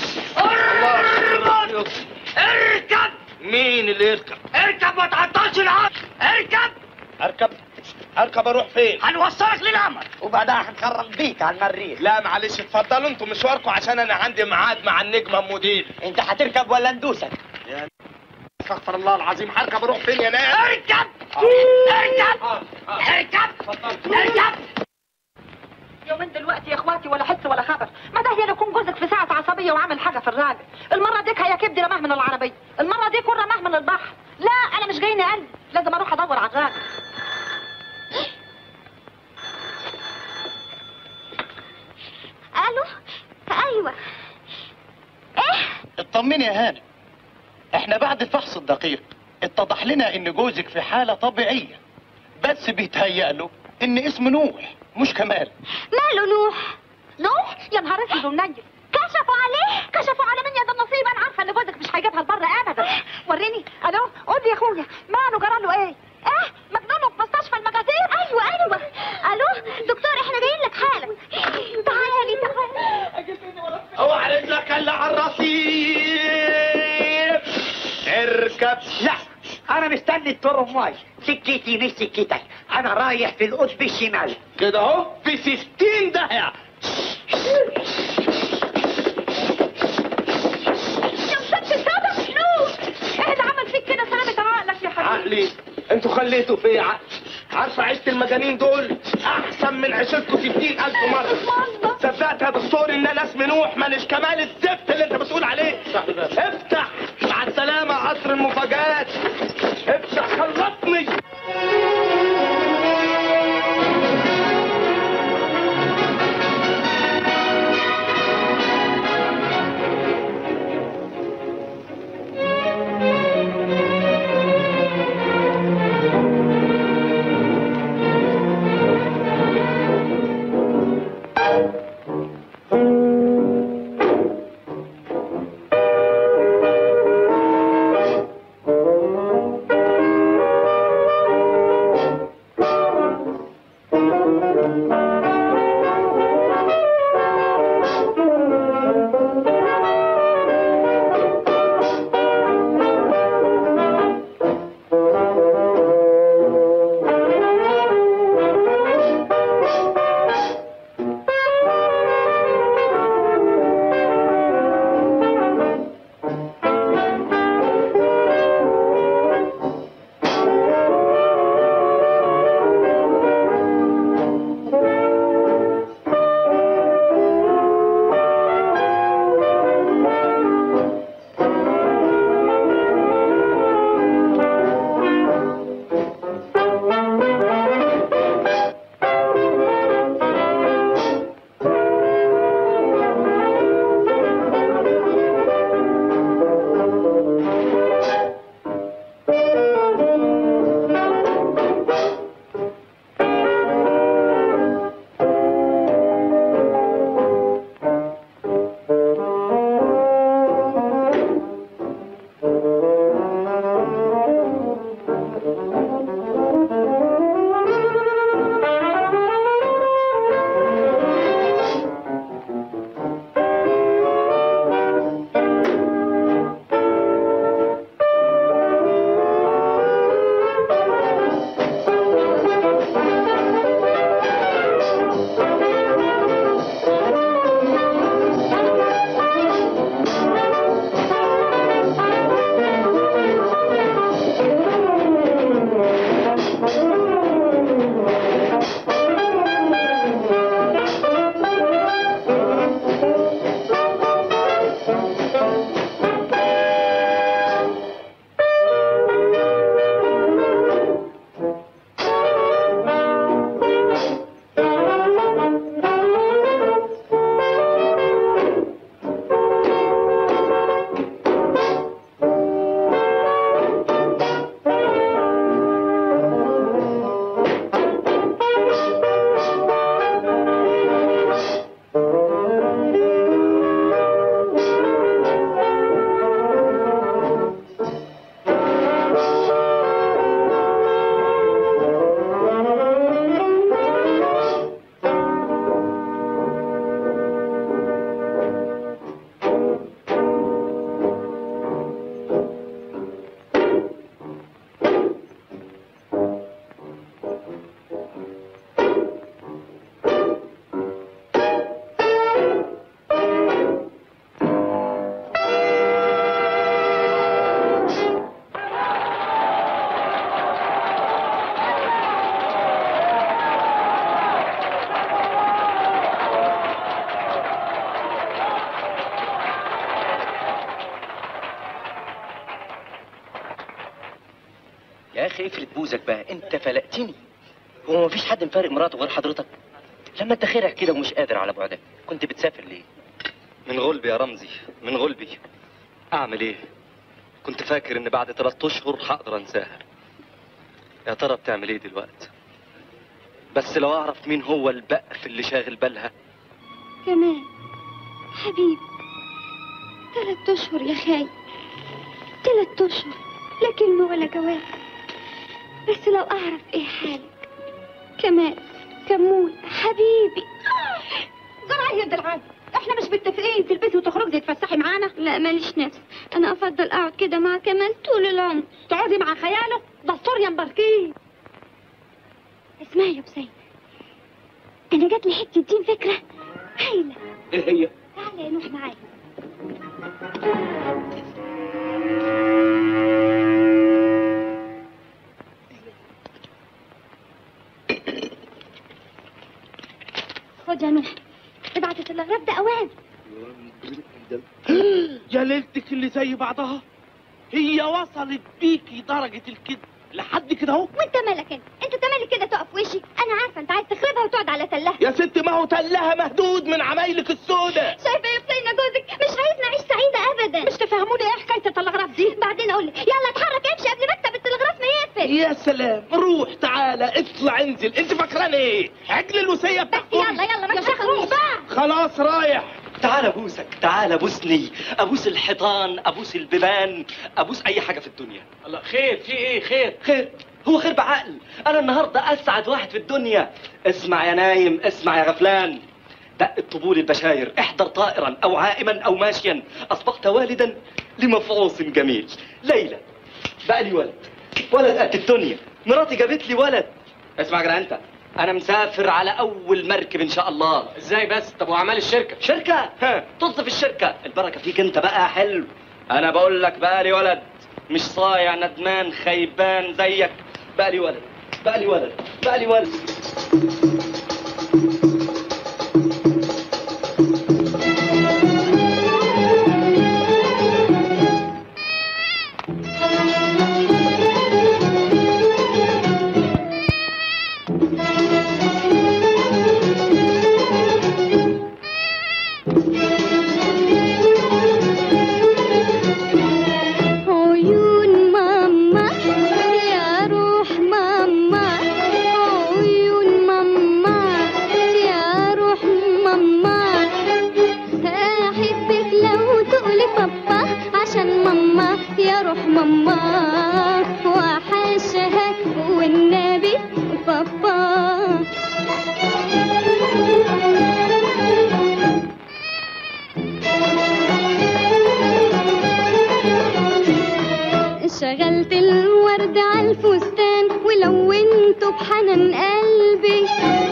اركب. مين اللي يركب؟ اركب ما تعطلش العصر. اركب. اركب اركب اروح فين؟ هنوصلك للقمر وبعدها هنخرم بيك على المريخ. لا معلش اتفضلوا انتوا مشواركم عشان انا عندي ميعاد مع النجم ام مدير. انت هتركب ولا ندوسك؟ استغفر الله العظيم. هركب اروح فين يا ناس؟ اركب اركب اركب اركب. يومين دلوقتي يا اخواتي ولا حس ولا خبر. ما ده هي يكون جوزك في ساعة عصبية وعمل حاجة في الراجل. المرة ديك هي كبدي رماه من العربية، المرة دي كون رماه من البحر. لا انا مش جايني قلب، لازم اروح ادور على الراجل. الو ايوه. ايه؟ اطمني يا هانم، احنا بعد الفحص الدقيق اتضح لنا ان جوزك في حالة طبيعية، بس بيتهيأ له ان اسمه نوح مش كمال. ماله نوح؟ نوح؟ يا نهار اسود ومنيل. كشفوا عليه؟ كشفوا على مين يا ده النصيب؟ انا عارفه ان جوزك مش هيجيبها لبره ابدا. وريني. الو قول لي يا اخويا ماله جرى له ايه؟ ايه مجنون في مستشفى المجازين؟ ايوه ايوه. الو دكتور احنا جايين لك حالا. تعالي تعالي. اوعى رجلك الا على الرصيف. اركب. لا انا مستني الترماي. سكتي مش سكتك، انا رايح في القطب الشمالي. كده اهو في ستين داهية. يا مسكت الصدى نوح. ايه اللي عمل فيك كده؟ سلامة عقلك يا حبيبي. عقلي؟ انتوا خليتوا فيا عقل. عارفه عيشه المجانين دول احسن من عيشتكم ستين الف مره. صدقت يا دكتور ان انا اسمي نوح ماليش كمال الزفت اللي انت بتقول عليه. افتح. مع السلامه قصر المفاجآت. افتح خلصني. يفرد بوزك بقى، انت فلقتني. هو مفيش حد مفارق مراته غير حضرتك؟ لما انت خيرك كده ومش قادر على بعدك كنت بتسافر ليه؟ من غلبي يا رمزي، من غلبي. اعمل ايه؟ كنت فاكر ان بعد ثلاث اشهر هقدر انساها. يا ترى بتعمل ايه دلوقتي؟ بس لو اعرف مين هو البقف اللي شاغل بالها. كمان حبيبي، ثلاث اشهر يا خاي، ثلاث اشهر، لا كلمة ولا جواب. بس لو اعرف ايه حالك. كمان كمون حبيبي. جرى يا العادي، احنا مش متفقين تلبسي وتخرجي تتفسحي معانا؟ لا ماليش نفس، انا افضل اقعد كده مع كمال طول العمر. تقعدي مع خياله؟ ده السوريا مباركين. اسمعي يا بسيط، انا جات لي حته دين فكره هايله. ايه هي؟ تعالى يا نوح معايا. خد يا نوح، ابعت التلغراف ده اوان. يا ليلتك اللي زي بعضها، هي وصلت بيكي درجة الكذب لحد كده اهو. وانت مالك انت؟ انت تمالك كده تقف وشي؟ انا عارفه انت عايز تخربها وتقعد على تلها. يا ست ما هو تلها مهدود من عمايلك السوداء. شايفه يا بسينا جوزك مش عايزني اعيش سعيده ابدا. مش تفهموني ايه حكايه التلغراف دي؟ بعدين اقول لك. يلا اتحرك امشي قبل مكتب التلغراف ما يقفل. يا سلام، روح تعالى اطلع انزل، انت فاكراني ايه؟ عجل الوصيه بتاعتك. يلا يلا ما تشخروش بقى. خلاص رايح. تعال ابوسك، تعال ابوسني، ابوس الحيطان، ابوس البيبان، ابوس اي حاجه في الدنيا. الله خير، في ايه؟ خير خير، هو خير بعقل. انا النهارده اسعد واحد في الدنيا. اسمع يا نايم، اسمع يا غفلان. دق الطبول البشاير، احضر طائرا او عائما او ماشيا، اصبحت والدا لمفعوص جميل. ليلى بقى لي ولد، ولد قد الدنيا، مراتي جابت لي ولد. اسمع يا جدع انت، انا مسافر على اول مركب ان شاء الله. ازاي بس؟ طب واعمال الشركه؟ شركه؟ ها، طز في الشركه، البركه فيك انت بقى حلو. انا بقول لك بقى لي ولد، مش صايع ندمان خيبان زيك. بقى لي ولد، بقى لي ولد، بقى لي ولد. شغلت الورد على الفستان ولونته بحنان قلبي،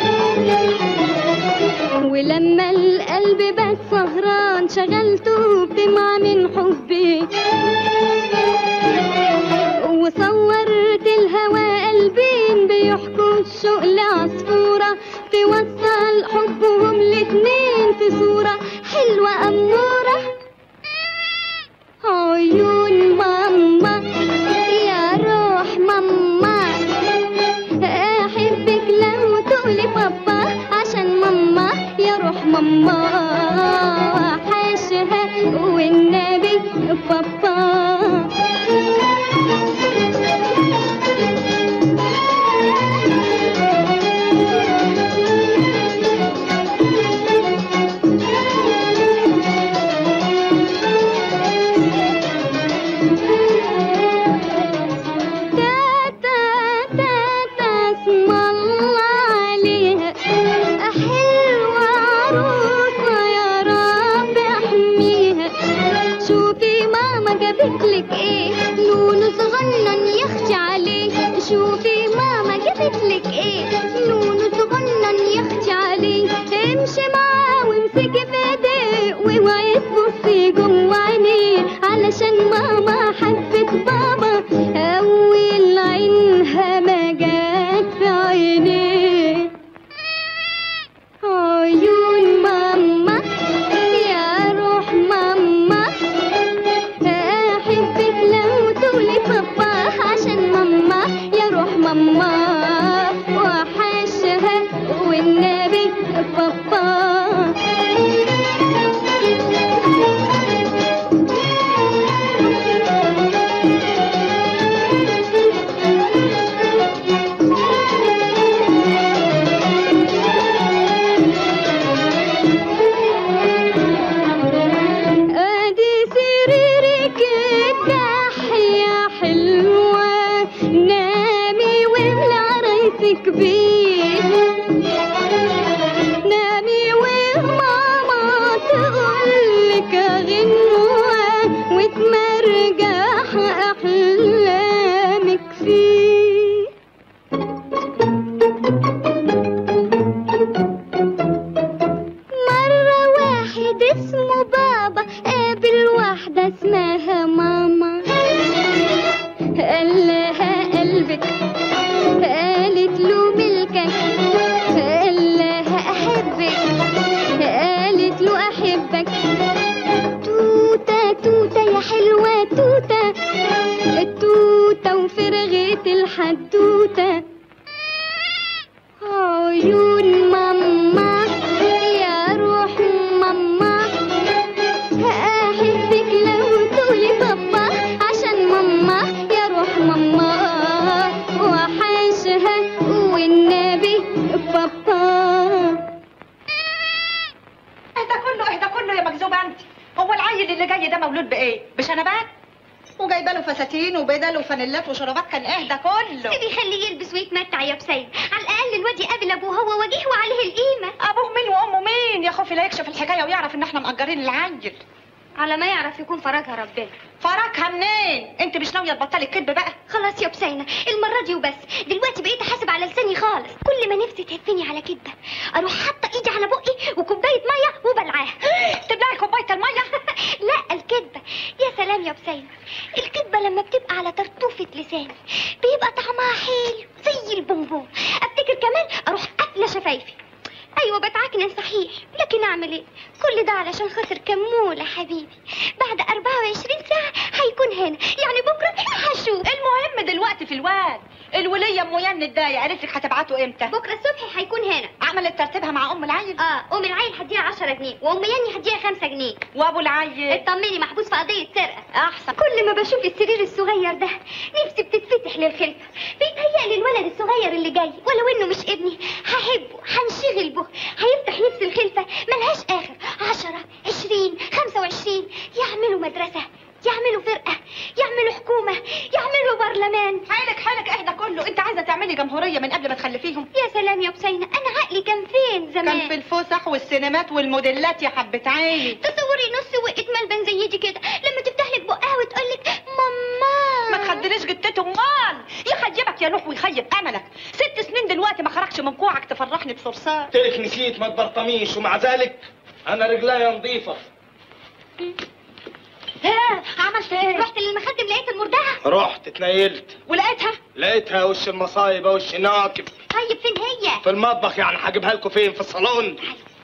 ولما القلب بات سهران شغلته بدمعة من حبي، وصورت الهوى قلبين بيحكوا الشوق لعصفورة توصل حبهم الاتنين في صورة حلوة أمورة. عيون ماما يا روح ماما، احبك لو تقولي بابا عشان ماما يا روح ماما، حاشها والنبي بابا. جابتلك ايه لونه صغنن يخشى عليه، شوفي ماما جابتلك ايه لونه صغنن يخشى عليه، امشي معاه وامسكي في ايديه واوعي تبصي جوه عينيه علشان ماما حبت بابا اول عينها ما جت في عينيه. عيون ماما يا روح ماما، احبك لو تقولي بابا عشان ماما يا روح ماما وحشها والنبي بابا. كبير نامي وماما تقولك غنوة وتمرجح أحلامك فيه. مرة واحد اسمه بابا قابل واحدة اسمها ماما، قال لها قلبك، قالت له ملكك، قال لها احبك، قالت له احبك. توته توته يا حلوه توته، التوته وفرغت الحدوته. عيون ماما يا روح ماما، احبك لو تقولي بابا عشان ماما يا روح ماما وحشها والنبي بابا. اهدى كله اهدى كله يا مجذوبه انت. هو العيل اللي جاي ده مولود بايه؟ بشنبات؟ وجايبه له فساتين وبيضه له فانيلات وشرابات. كان اهدى كله. سيبي خليه يلبس ويتمتع يا بسيد، على الاقل الواد يقابل ابوه هو وجيه وعليه القيمه. ابوه مين وامه مين؟ يا خوفي لا يكشف الحكايه ويعرف ان احنا مأجرين العيل. على ما يعرف يكون فرجها ربنا. فرجها منين؟ انت مش ناويه تبطلي الكذب بقى؟ خلاص يا بسينه المره دي وبس. دلوقتي بقيت احاسب على لساني خالص. كل ما نفسي تهفني على كدبه اروح حاطه ايدي على بقي وكوبايه ميه وبلعاها. تبلعي كوبايه الميه؟ لا الكدبه. يا سلام يا بسينه، الكدبه لما بتبقى على طرطوفه لساني بيبقى طعمها حلو زي البونبون. افتكر كمان اروح قافله شفايفي. ايوه بتعكنن صحيح، لكن اعمل ايه؟ كل ده علشان خاطر كموله حبيبي. بعد أربعة وعشرين ساعه هيكون هنا، يعني بكره هشوف. المهم دلوقتي في الواد الوليه ام ويان الدايه قالت لك هتبعته امتى؟ بكره الصبح هيكون هنا. عملت ترتيبها مع ام العيل؟ اه ام العيل هديها عشرة جنيه وام ياني هديها خمسة جنيه. وابو العيل؟ اطمني محبوس في قضيه سرقه. احسن. كل ما بشوف السرير الصغير ده نفسي بتتفتح للخلفه. بيتهيألي الولد الصغير اللي جاي ولو انه مش ابني هحبه هنشغل به، هيفتح نفس الخلفه ملهاش اخر. عشرة عشرين خمسة وعشرين يعملوا مدرسه، يعملوا فرقه، يعملوا حكومه، يعملوا برلمان. حالك حالك اهدى كله. انت عايزه تعملي جمهوريه من قبل ما تخلفيهم؟ يا سلام يا بسينه، انا عقلي كان فين زمان؟ كان في الفسح والسينمات والموديلات يا حبه عيني. تصوري نص وقت ملبن زي دي كده لما تفتح لك بقها وتقول لك ماما. ما تخدريش جتته امال يخيبك يا نوح ويخيب املك. ست سنين دلوقتي ما خرجش من كوعك تفرحني بصرصار. تلك نسيت ما تبرطميش، ومع ذلك انا رجلايا نظيفه. ها عملت ايه؟ رحت للمخدم لقيت المردعه. رحت اتنيلت ولقيتها؟ لقيتها وش المصايب وش ناكف. طيب فين هي؟ في المطبخ. يعني هجيبها لكم فين؟ في الصالون.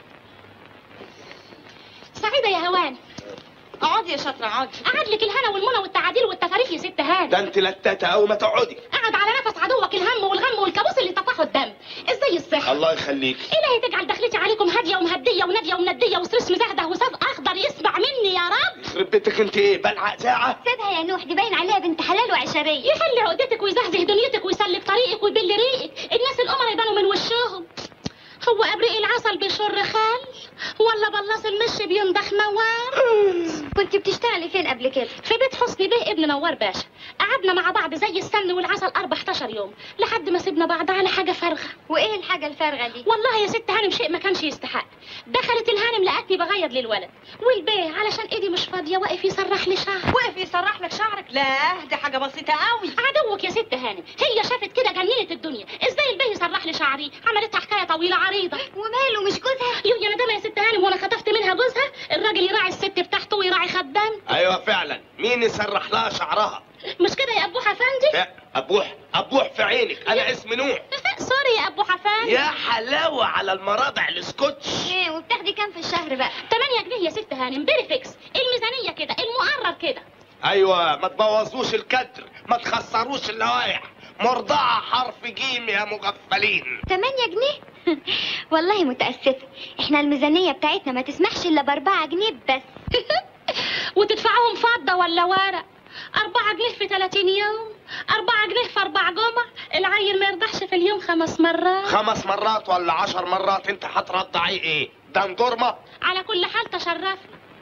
سعيده يا هوان. اقعدي يا شاطره اقعدي. قعد لك الهنا والمنى والتعاديل والتفاريح يا ست هاني. ده انت لتاته قوي ما تقعدي. قعد على نفس عدوك الهم والغم والكابوس اللي طفحه الدم. ازاي الصحه؟ الله يخليك. الهي تجعل دخلتي عليكم هاديه ومهديه وناديه ومنديه وسرس مزهده وصف اخضر يسمع مني يا رب. يخرب بيتك انت ايه بلعق ساعه؟ سيبها يا نوح، دي باين عليها بنت حلال وعشريه. يخلي عقدتك ويزهزه دنيتك ويسلك طريقك ويبل ريقك. الناس الامر يبانوا من وشهم. هو ابريق العسل بيشر خال ولا بلاص المش بينضخ موار؟ كنت بتشتغلي فين قبل كده؟ في بيت حسني بيه ابن نوار باشا. قعدنا مع بعض زي السمن والعسل أربعتاشر يوم لحد ما سيبنا بعض على حاجه فارغه. وايه الحاجه الفارغه دي؟ والله يا ست هانم شيء ما كانش يستحق. دخلت الهانم لقتني بغيض للولد والبيه علشان ايدي مش فاضيه واقف يسرح لي شعر. وقف يسرح لك شعرك؟ لا دي حاجه بسيطه قوي. عدوك يا ست هانم هي شافت كده جننت الدنيا. ازاي البيه يسرح لي شعري؟ عملتها حكايه طويله عريضه. وماله مش جوزها؟ يو يا ندامه يا ست هانم وانا خطفت منها جوزها. الراجل يراعي الست بتاعته ويراعي خدام. ايوه فعلا. مين يسرح لها شعرها؟ مش كده يا ابو حفندي؟ لا ابوح ابوح في عينك. انا اسمي نوح. سوري يا ابو حفندي. يا حلاوه على المراضع السكوتش. ايه وبتاخدي كام في الشهر بقى؟ تمانية جنيه يا ست هانم بيرفكس. الميزانيه كده المقرر كده. ايوه ما تبوظوش الكدر، ما تخسروش اللوائح. مرضعة حرف جيم يا مغفلين. تمانية جنيه؟ والله متأسفة، احنا الميزانية بتاعتنا ما تسمحش الا باربعة جنيه بس. وتدفعوهم فضة ولا ورق؟ أربعة جنيه في تلاتين يوم، أربعة جنيه في أربع جمع، العيل ما يرضعش في اليوم خمس مرات. خمس مرات ولا عشر مرات انت هترضعيه ايه؟ ده ندورمة؟ على كل حال تشرفنا.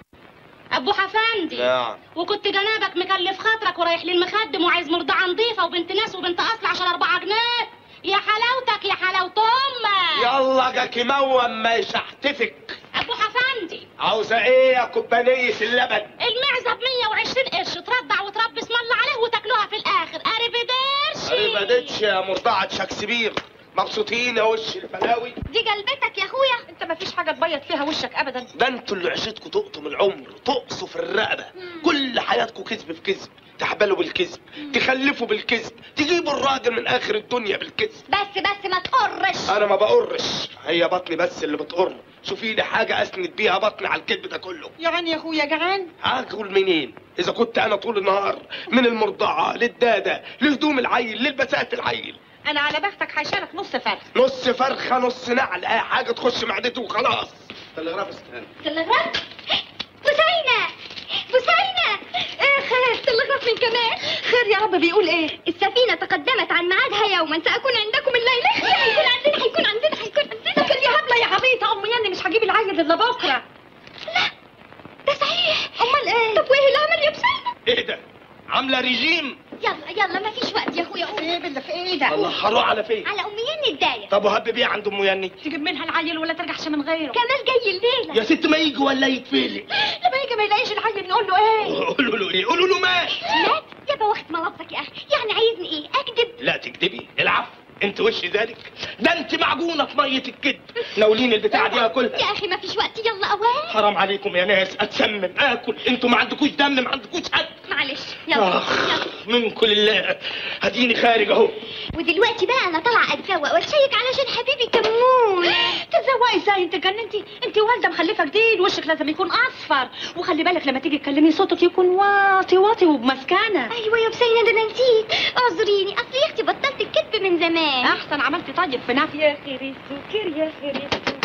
أبو حفندي. نعم. وكنت جنابك مكلف خاطرك ورايح للمخدم وعايز مرضعة نظيفة وبنت ناس وبنت أصل عشان أربعة جنيه. يا حلاوتك يا حلاوة أمك. يلا جاكي موم ما يشحتفك. أبو حفندي. عاوزة ايه يا كوبانية اللبن؟ المعزة ب مية وعشرين قرش ترضع وتربي اسم الله عليه وتاكلوها في الآخر. أريفيديرشي. أريفيديرشي يا مرضعة شكسبير. مبسوطين يا وش الفلاوي؟ دي قلبتك يا اخويا. انت ما فيش حاجه تبيض فيها وشك ابدا. ده انتوا اللي عشتكوا تقطم العمر، تقصوا في الرقبه، كل حياتكوا كذب في كذب، تحبلوا بالكذب، تخلفوا بالكذب، تجيبوا الراجل من اخر الدنيا بالكذب. بس بس ما تقرش. انا ما بقرش، هي بطني بس اللي بتقر. شوفي لي حاجه اسند بيها بطني على الكذب ده كله. يعني يا اخويا جعان؟ هاكل منين؟ اذا كنت انا طول النهار من المرضعه للداده لهدوم العيل للبسات العيل. انا على بختك هيشالك نص فرخ. نص فرخه نص نعل، اي حاجه تخش معدته وخلاص. تلغراف استنى. تلغراف؟ بوسينة بوسينة. ايه خير؟ تلغراف من كمان؟ خير يا رب. بيقول ايه؟ السفينة تقدمت عن ميعادها يوما، سأكون عندكم الليلة. هيكون عندنا هيكون عندنا هيكون عندنا. لكن يا هبلة يا عبيطة، أمي يعني مش هجيب العيل إلا بكرة. لا ده صحيح. أمال إيه؟ طب وإيه اللي عمل يا بوسينة؟ ايه ده؟ عامله ريجيم؟ يلا يلا ما فيش وقت يا اخويا. قوم. ايه اللي في ايدك؟ الله، هروح على فين؟ على ام يني الدايه. طب وهب بيه عند ام يني؟ تجيب منها العيل ولا ترجعش من غيره. كمال جاي الليله. يا ست ما يجي ولا يتفلق. لما يجي ما يلاقيش العيل نقول له ايه؟ قولوا له ايه؟ قولوا له مات. مات؟ يبقى واخد ملطك يا اخي، يعني عايزني ايه؟ اكذب؟ لا تكذبي، العفو. انت وش ذلك؟ ده انت معجونه في ميه الكذب. ناولين البتاع دي اكلها. يا اخي ما فيش وقت، يلا اوان. حرام عليكم يا ناس، اتسمم اكل، انتوا ما عندكوش دم، ما عندكوش حد. معلش يلا اخ يلا. منكم لله، هديني خارج اهو. ودلوقتي بقى انا طالعه اتزوق واتشيك علشان حبيبي كمون. تتزوقي ازاي؟ انت جننتي؟ انت والده مخلفه جديد، وشك لازم يكون اصفر، وخلي بالك لما تيجي تكلمي صوتك يكون واطي واطي وبمسكنه. ايوه يا بوسينة، ده انا نسيت، اعذريني، اصل يا اختي بطلت الكذب من زمان. احسن عملتي طيب في نفسك. يا خير السكر يا خير السكر.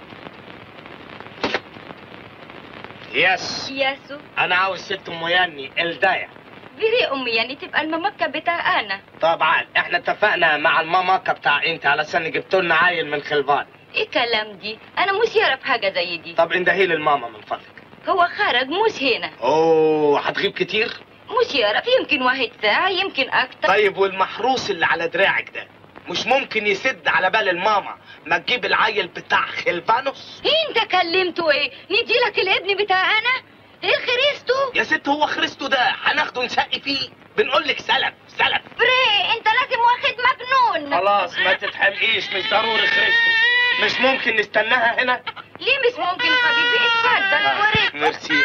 يس ياسو انا عاوز ست ام يني الدايه. فيري امي يعني تبقى الممكة بتاع انا. طبعا احنا اتفقنا مع الماماكه بتاع انت علشان جبتوا لنا عيل من خلفان. ايه كلام دي؟ انا مش يعرف حاجة زي دي. طب اندهي للماما من فضلك. هو خرج مش هنا. اوه هتغيب كتير؟ مش يعرف، يمكن واحد ساعة يمكن اكتر. طيب والمحروس اللي على دراعك ده مش ممكن يسد على بال الماما ما تجيب العيل بتاع خلفانوس؟ انت كلمته ايه؟ ندي لك الابن بتاع انا؟ ايه خريستو؟ يا ست هو خريستو ده هناخده نسقي فيه؟ بنقول لك سلف سلف. بري انت لازم واخد مجنون. خلاص ما تتحمقيش، مش ضروري خريستو. مش ممكن نستناها هنا؟ ليه مش ممكن حبيبي؟ اتفضل وريك. ميرسي.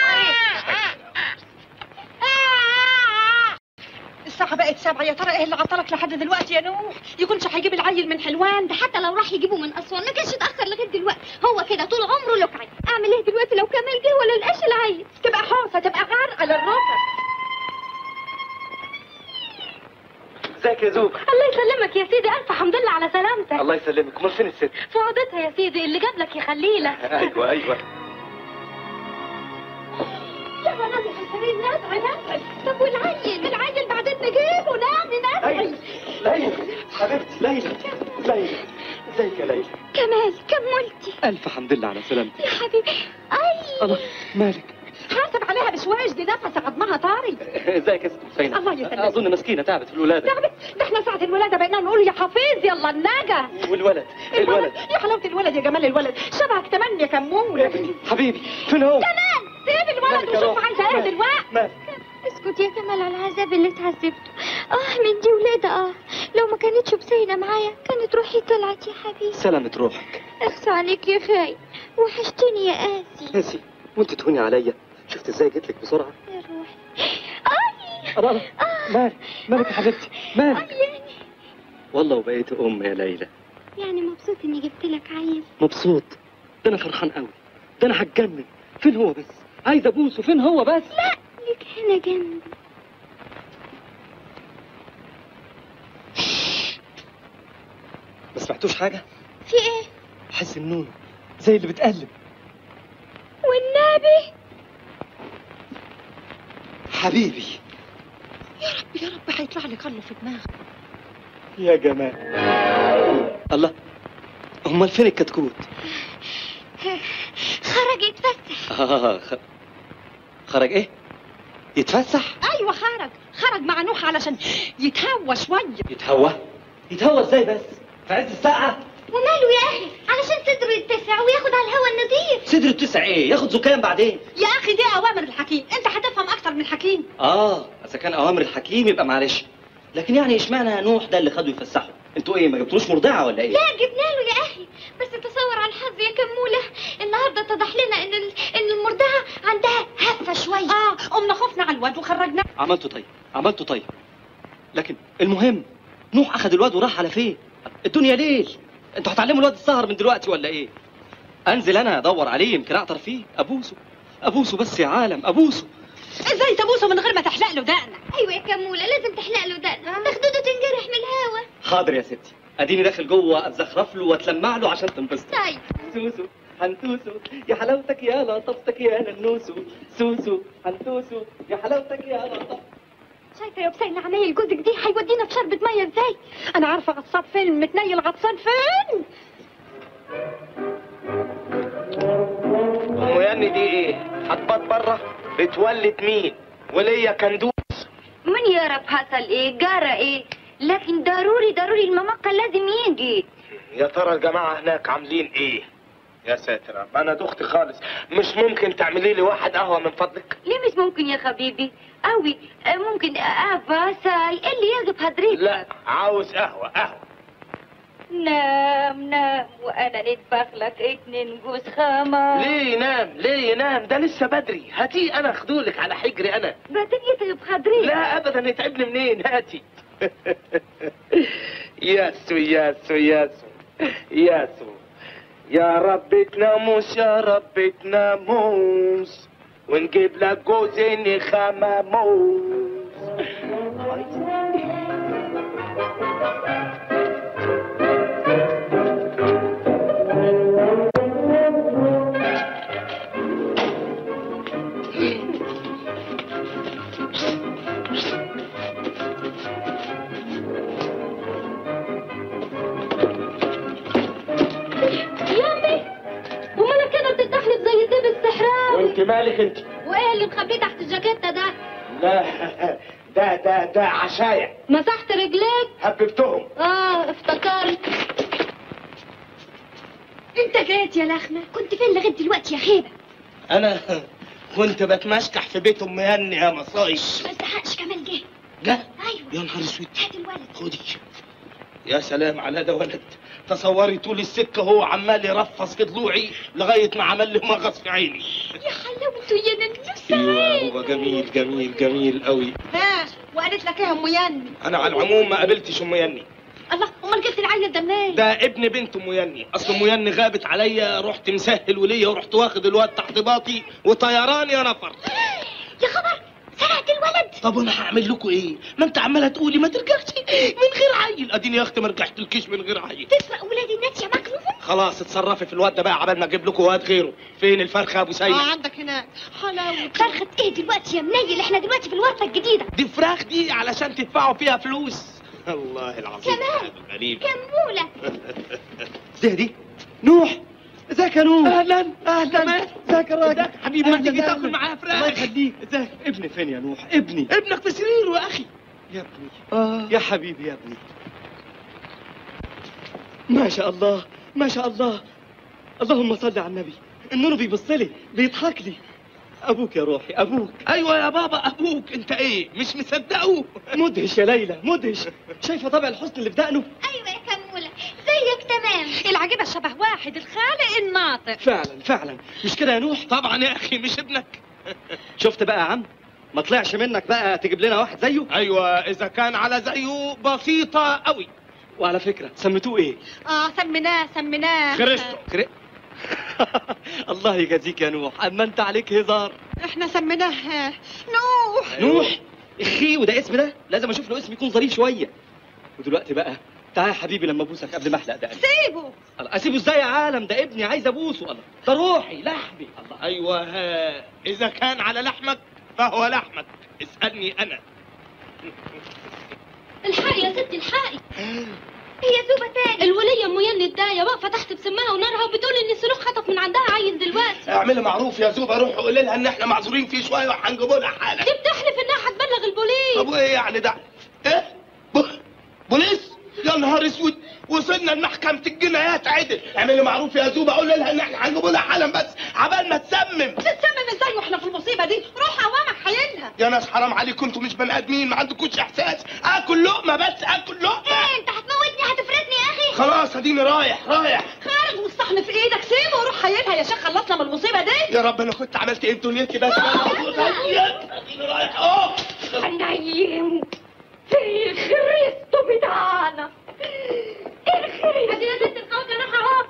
الساعة بقت سبعة، يا ترى ايه اللي عطلك لحد دلوقتي يا نوح؟ يكونش هيجيب العيل من حلوان. ده حتى لو راح يجيبه من اسوان ما كانش اتاخر لغايه دلوقتي، هو كده طول عمره لكعي. اعمل ايه دلوقتي لو كمال جه ولا لقاش العيل؟ تبقى حوسه، تبقى غرقه للركب. ازيك يا زوج؟ الله يسلمك يا سيدي، الف حمد لله على سلامتك. الله يسلمك. امال فين الست؟ في اوضتها يا سيدي، اللي جاب لك يخليه لك. ايوه ايوه. يا بنات يا حسنين نازعه نازعه. طب والعيل؟ العيل بعدين نجيبه. نامي نازعه. ليلى حبيبتي ليلى. ليلى ازيك يا ليلى؟ كمال كملتي؟ الف حمد لله على سلامتك يا حبيبي. اي الله مالك؟ حاسب عليها بشويش، دي نفس عظمها طاري. ازيك يا ست حسينة؟ الله يسلمك. اظن مسكينه تعبت في الولاده. تعبت؟ ده احنا ساعة الولادة بقينا نقول يا حفيظ يلا النجا. والولد الولد يا حلاوة الولد يا جمال الولد، شبهك تمني يا كمون. حبيبي فين هو؟ كمان سيب الولد وشوف عايزة ايه دلوقتي. مالك؟ اسكت يا كمال على العذاب اللي اتعذبته. اه من دي ولادة. اه لو ما كانتش بسينة معايا كانت روحي طلعت يا حبيبي. سلامة روحك. اخصى عليك يا خاي، وحشتني يا قاسي. قاسي وانت تهوني عليا. شفت ازاي جيت لك بسرعه؟ يا روحي. اي الله الله. مالك مالك يا حبيبتي مالك؟ اي يعني والله وبقيت ام يا ليلى. يعني مبسوط اني جبت لك عيل. مبسوط؟ ده انا فرحان قوي، ده انا هتجنن. فين هو بس؟ عايز ابوسه. فين هو بس؟ لا ليك هنا جنبي. ما سمعتوش حاجه؟ في ايه؟ حس النونو زي اللي بتقلب. والنبي حبيبي يا رب يا رب هيطلع لي كله في دماغك. يا جمال. الله، امال فين الكتكوت؟ خرج يتفسح. آه خ... خرج ايه؟ يتفسح؟ ايوه خرج خرج مع نوح علشان يتهوى شويه. يتهوى؟ يتهوى ازاي بس؟ في عز الساعة؟ وماله يا اخي؟ علشان صدره يتسع وياخد على الهوا النظيف. صدره اتسع ايه؟ ياخد زكام بعدين. يا اخي دي اوامر الحكيم، انت هتفهم اكتر من الحكيم. اه اذا كان اوامر الحكيم يبقى معلش، لكن يعني اشمعنى نوح ده اللي خدوا يفسحوا؟ انتوا ايه ما جبتوش مرضعه ولا ايه؟ لا جبنا له يا اخي، بس تصور على الحظ يا كموله، النهارده اتضح لنا ان ال... ان المرضعه عندها هفه شويه. اه قمنا خفنا على الواد وخرجناه. عملتوا طيب عملتوا طيب، لكن المهم نوح اخذ الواد وراح على فين؟ الدنيا ليل، انتوا هتعلموا الواد السهر من دلوقتي ولا ايه؟ انزل انا ادور عليه يمكن اعطر فيه، ابوسه ابوسه بس يا عالم ابوسه. ازاي تبوسه من غير ما تحلق له دقنك؟ ايوه يا كموله لازم تحلق له دقنه، تخدوده تنجرح من الهوا. حاضر يا ستي، اديني داخل جوه اتزخرف له واتلمع له عشان تنبسط. طيب سوسو هنتوسو يا حلاوتك يا لطفتك يا ننوسو، سوسو هنتوسو يا حلاوتك يا لطفتك. شايفه يا بسيل عمايل جوزك دي هيودينا في شربة ميه ازاي؟ انا عارفه غطسان فين، متنيل غطسان فين. ام ياني دي ايه؟ هتبات بره؟ بتولد مين؟ وليا كندوس. من يعرف حصل ايه جرى ايه، لكن ضروري ضروري الممقة لازم يجي. يا ترى الجماعه هناك عاملين ايه؟ يا ساتر رب، انا دختي خالص، مش ممكن تعملي لي واحد قهوه من فضلك؟ ليه مش ممكن يا حبيبي؟ قوي ممكن قهوة ساي اللي يجي بحضرتك. لا عاوز قهوه قهوه. نام نام وانا نطبخ لك اتنين جوز خامة. ليه ينام؟ ليه ينام؟ ده لسه بدري، هاتيه انا اخدولك على حجري انا. بعدين يتعب حضرتك. لا ابدا، يتعبني منين؟ هاتي. ياسو ياسو ياسو ياسو يا رب تناموس يا رب تناموس ونجيب لك جوزين خماموس. وانت مالك انت؟ وايه اللي مخبيه تحت الجاكيته ده؟ لا ده ده ده عشايا. مسحت رجليك؟ هببتهم. اه افتكرت. انت جيت يا لخمه، كنت فين لغايه دلوقتي يا خيبه؟ انا كنت بتمشكح في بيت ام هاني يا مصايب. ما تزهقش كمان جه. جه؟ ايوه. يا نهار اسود. هات الولد. خدي. يا سلام على ده ولد، تصوري طول السكه هو عمال يرفص في ضلوعي لغايه ما عمل لي مغص في عيني. يا حلاوته يا ننجوس. ايوه هو جميل جميل جميل قوي. ها وقالت لك ايه ام يني؟ انا على العموم ما قابلتش ام يني. الله، امال جبت العيل ده منين؟ ده ابن بنت ام يني، اصل ام يني غابت عليا، رحت مسهل وليا ورحت واخد الواد تحت باطي وطيران يا نفر. يا خبر، سرقت الولد. طب وانا هعمل لكم ايه؟ ما انت عماله تقولي ما ترجعش من غير عيل، اديني يا اختي ما رجعتلكيش من غير عيل. تسرق ولاد الناس يا مجنون. خلاص اتصرفي في الواد ده بقى عبال ما اجيب لكم واد غيره. فين الفرخه يا ابو سيد؟ اه عندك هناك. حلاوه. فرخه ايه دلوقتي يا منيل؟ احنا دلوقتي في الورثه الجديده. دي فراخ دي علشان تدفعوا فيها فلوس. الله العظيم كمان غريب. كموله. ده دي نوح. ازيك يا نوح؟ اهلا اهلا. ازيك يا راجل؟ حبيبي ما تيجي تاكل معايا فراخ. الله يخليك. ازيك؟ ابني فين يا نوح؟ ابني ابنك في سريره يا اخي. يا ابني آه. يا حبيبي يا ابني. ما شاء الله ما شاء الله، اللهم صل على النبي. النور بيبص لي بيضحك لي. ابوك يا روحي ابوك. ايوه يا بابا ابوك. انت ايه مش مصدقه؟ مدهش يا ليلى مدهش. شايفه طبع الحسن اللي في دقنه؟ ايوه يا كموله زيك تمام. العجيبه شبه واحد الخالق الناطق. فعلا فعلا مش كده يا نوح؟ طبعا يا اخي مش ابنك. شفت بقى يا عم، ما طلعش منك بقى تجيب لنا واحد زيه؟ ايوه اذا كان على زيه بسيطه قوي. وعلى فكره سميتوه ايه؟ اه سميناه سميناه كريستو. كري... الله يجازيك يا نوح، اما انت عليك هزار. احنا سميناه نوح. نوح؟ اخي وده اسم ده؟ لازم اشوف له اسم يكون ظريف شويه. ودلوقتي بقى تعال يا حبيبي لما ابوسك قبل ما احلق دقني. سيبه. الله اسيبه ازاي يا عالم؟ ده ابني عايز ابوسه. الله ده روحي لحمي. الله ايوه ها. اذا كان على لحمك فهو لحمك، اسالني انا. الحقي يا ستي الحقي. هي زوبة تاني. الولية ام يني الداية واقفة تحت بسمها ونارها وبتقول ان السلوك خطف من عندها عيل دلوقتي. اعملي معروف يا زوبة، روحي قولي لها ان احنا معذورين فيه شوية وهنجيبوا لها حالة. دي بتحلف انها هتبلغ البوليس. طب وايه يعني ده؟ ايه؟ بوليس؟ يا نهار اسود، وصلنا لمحكمة الجنايات عدل. اعملي معروف يا زوبة، قولي لها ان احنا هنجيبوا لها حالا بس عبال ما تسمم. تسمم ازاي واحنا في المصيبة دي؟ روح عوامك حيلها. يا ناس حرام عليكم، انتوا مش بني ادمين، ما عندكوش احساس. اكل لقمة بس، اكل لقمة. ايه انت هتموتني هتفردني يا اخي؟ خلاص اديني رايح رايح. خارج والصحن في ايدك، سيبه وروح حيلها يا شيخ، خلصنا من المصيبة دي. يا رب انا كنت عملت ايه في دنيتي بس. اديني رايح اهو. هنيم الخريستو بتاعنا. الخريستو هدي يا ست القوت انا اهو.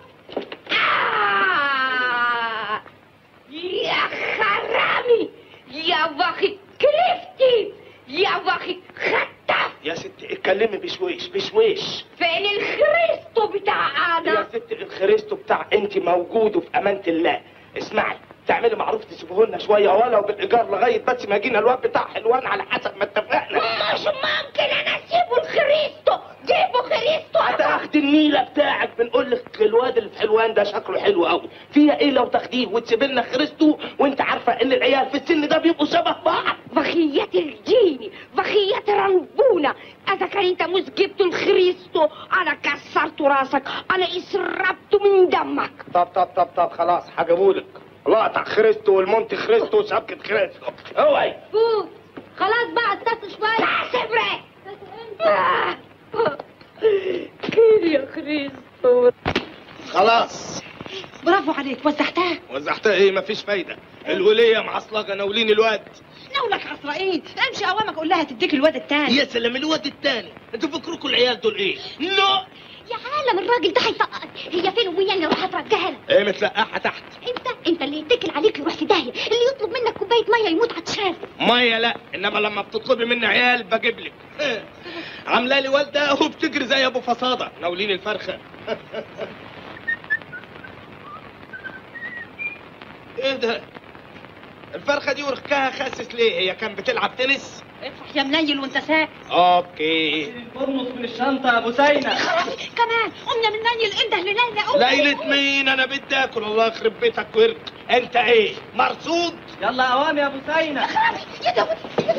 آه. يا خرامي يا واخد كلفتي يا واخد خطف. يا ست اتكلمي بشويش بشويش. فين الخريستو بتاعنا؟ يا ست الخريستو بتاع انت موجود وفي امانة الله. اسمعي، تعملي معروف تسيبوه لنا شويه ولو بالايجار لغايه بس ما جينا الواد بتاع حلوان على حسب ما اتفقنا. مش ممكن انا اسيبه الخريستو. جيبوا خريستو. هتاخدي النيله بتاعك. بنقول لك الواد اللي في حلوان ده شكله حلو قوي. فيها ايه لو تاخديه وتسيب لنا خريستو وانت عارفه ان العيال في السن ده بيبقوا شبه بعض. بخيات الجيني بخيات رنبونه. اذا كان انت مش جبت الخريستو انا كسرت راسك، انا اسربته من دمك. طب طب طب طب خلاص هجيبهولك. لقطع خريستو والمونتي خريستو وشبكه خريستو. اوعي فوت خلاص بقى استنى شويه. صبري كده يا خريستو. خلاص برافو عليك، وزعتها. وزعتها ايه؟ مفيش فايده. الوليه معصلجه ناولين الواد. نولك عصرائيل، امشي قوامك قول لها تديك الواد التاني. يا سلام الواد التاني، انتوا فكركم العيال دول ايه؟ لا يا عالم الراجل ده هيطقط. هي فين ويا اللي راح ترجعها لها؟ ايه متلقاحه تحت. انت انت اللي يتكل عليك يروح في داهيه، اللي يطلب منك كوبايه ميه يموت عطشان. ميه لا، انما لما بتطلبي مني عيال بجيب لك. عامله لي والده وبتجري زي ابو فصاده. ناولين الفرخه. ايه ده؟ الفرخه دي وركها خاسس ليه؟ هي كان بتلعب تنس؟ افرح يا منيل وانت ساكت. اوكي. البرنس من الشنطه يا ابو سينا. كمان قمنا من منيل انده لليلى. قوم ليلة مين؟ انا بدي اكل. الله يخرب بيتك ورك. انت ايه؟ مرصود؟ يلا قوام يا ابو سينا. يا داود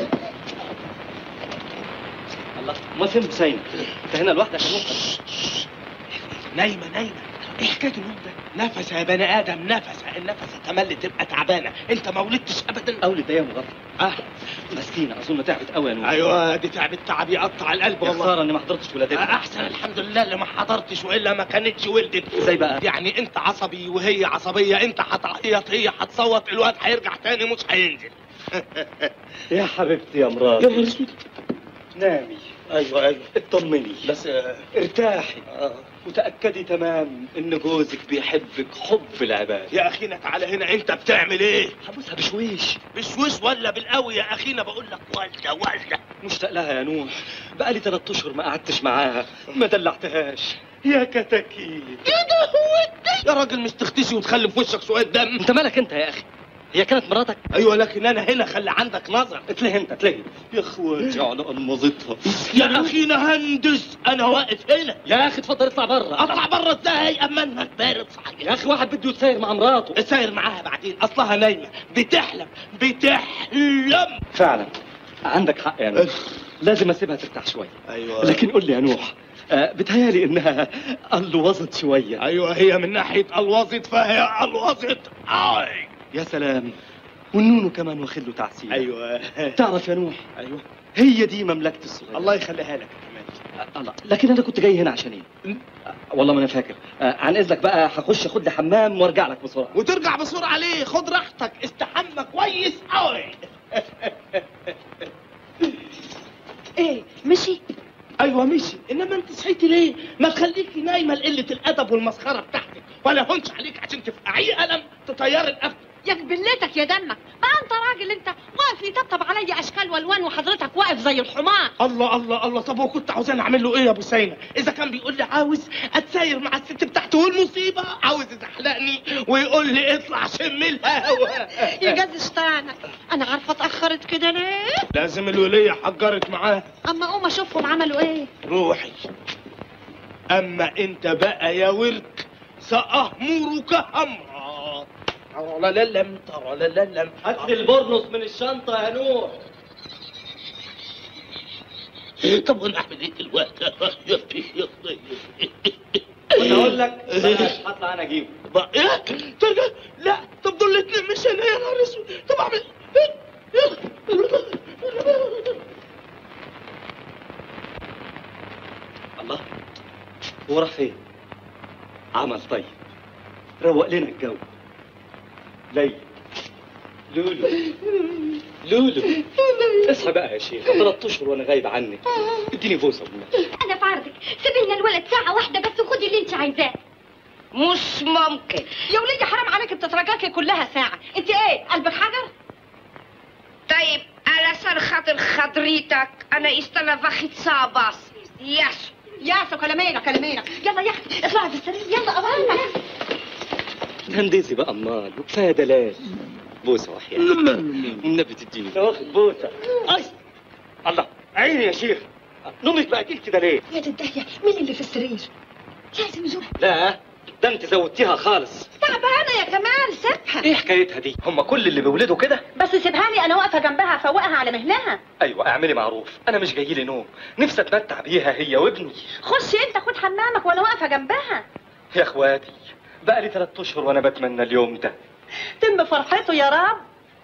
الله امال فين ابو سينا؟ انت هنا لوحدك يا نوح؟ نايمه نايمه. ايه حكايه النوم ده؟ نفس يا بني ادم، نفس. النفس تملي تبقى تعبانه. انت ما ولدتش ابدا. اولد ايه يا مغفر؟ اه مسكينه اظن تعبت قوي يا نوح. ايوه دي تعبت تعب يقطع القلب يا والله. خساره اني ما حضرتش ولادتها. احسن الحمد لله اللي ما حضرتش، والا ما كانتش ولدت. ازاي بقى؟ يعني انت عصبي وهي عصبيه، انت هتعيط هي هتصوت، الواد هيرجع تاني مش هينزل. يا حبيبتي يا مراتي. يا نهار اسود. نامي. ايوه ايوه اطمني بس آه. ارتاحي. آه. وتأكدي تمام ان جوزك بيحبك حب العباد. يا اخينا تعالى هنا. انت بتعمل ايه؟ هبوسها بشويش. بشوش ولا بالقوي يا اخينا؟ بقول لك والده والده. مشتاق لها يا نوح، بقالي ثلاث اشهر ما قعدتش معاها، ما دلعتهاش يا كتاكيت. يا ده يا راجل مش تختشي وتخلي في وشك شويه دم. انت مالك انت يا اخي؟ هي كانت مراتك؟ ايوه لكن انا هنا خلي عندك نظر. اتلهي انت اتلهي يا اخواتي على انماظتها. يا اخينا هندس انا واقف هنا. يا اخي اتفضل اطلع بره. اطلع بره ازاي اما انك بارد صحيح؟ يا اخي واحد بده يتساير مع مراته. تساير معاها بعدين، اصلها نايمه بتحلم بتحلم. فعلا عندك حق يا نوح، لازم اسيبها ترتاح شويه. ايوه لكن قول لي يا نوح، آه بتهيالي انها قلوظت شويه. ايوه هي من ناحيه قلوظت فهي قلوظت. اي يا سلام، والنونو كمان واخد له تعسير. ايوه تعرف يا نوح، ايوه هي دي مملكتي الصغيره. الله يخليها لك كمان. آه الله، لكن انا كنت جاي هنا عشان ايه؟ آه والله ما انا فاكر. آه عن اذنك بقى هخش اخد لي حمام وارجع لك بسرعه. وترجع بسرعه ليه؟ خد راحتك، استحمى كويس قوي. ايه مشي؟ ايوه مشي، انما انت صحيتي ليه؟ ما تخليكي نايمه لقله الادب والمسخره بتاعتك، ولا هونش عليك عشان تفقعيه قلم تطيري القفل. يا جبلتك يا دمك، ما انت راجل انت واقف يطبطب عليا اشكال والوان وحضرتك واقف زي الحمار. الله الله الله، طب هو كنت عاوزاني اعمل له ايه يا ابو سينا؟ اذا كان بيقول لي عاوز اتساير مع الست بتاعته والمصيبه عاوز يزحلقني ويقول لي اطلع شم الهوا. يجز شطانك، انا عارفه اتاخرت كده ليه؟ لازم الوليه حجرت معاه. اما اقوم اشوفهم عملوا ايه. روحي. اما انت بقى يا ورك سأهمرك امرا. لا لا لم ترى لا لا لم. هات لي البرنس من الشنطه يا نور. طب وانا اعمل ايه دلوقتي؟ وانا اقول لك بلاش، هطلع انا اجيبه. ايه؟ ترجع؟ لا طب دول الاثنين مش هنا يا نهار اسود. طب اعمل الله، هو راح فين؟ عمل طيب، روق لنا الجو. ليلى، لولو لولو اصحى بقى يا شيخ، ثلاث اشهر وانا غايب عنك. اديني بوسه بالله. انا في عرضك، سيبي لنا الولد ساعه واحده بس وخدي اللي انت عايزاه. مش ممكن يا وليدي، حرام عليك بتترجاكي كلها ساعه. انت ايه قلبك حجر؟ طيب علشان خاطر خضريتك انا استنى واخد ساعه بس. ياسو ياسو كلمينا كلمينا. يلا يا اختي اطلعي في السرير يلا قبلنا. هندسي بقى امال، وكفايه دلال. بوسه وحياه النبي تديني. واخد بوسه. أي. الله، عيني يا شيخ، نومك بقى تيجي كده ليه؟ يا تدهية، مين اللي في السرير؟ لازم يزور. لا ده انت زودتيها خالص. تعبانه يا كمال، سيبها. ايه حكايتها دي؟ هم كل اللي بيولدوا كده؟ بس سيبها لي، انا واقفه جنبها فوقها على مهلها. ايوه اعملي معروف، انا مش جاي لي نوم، نفسي اتمتع بيها هي وابني. خشي انت خد حمامك وانا واقفه جنبها. يا اخواتي بقى لي ثلاث اشهر وانا بتمنى اليوم ده. تم فرحته يا رب.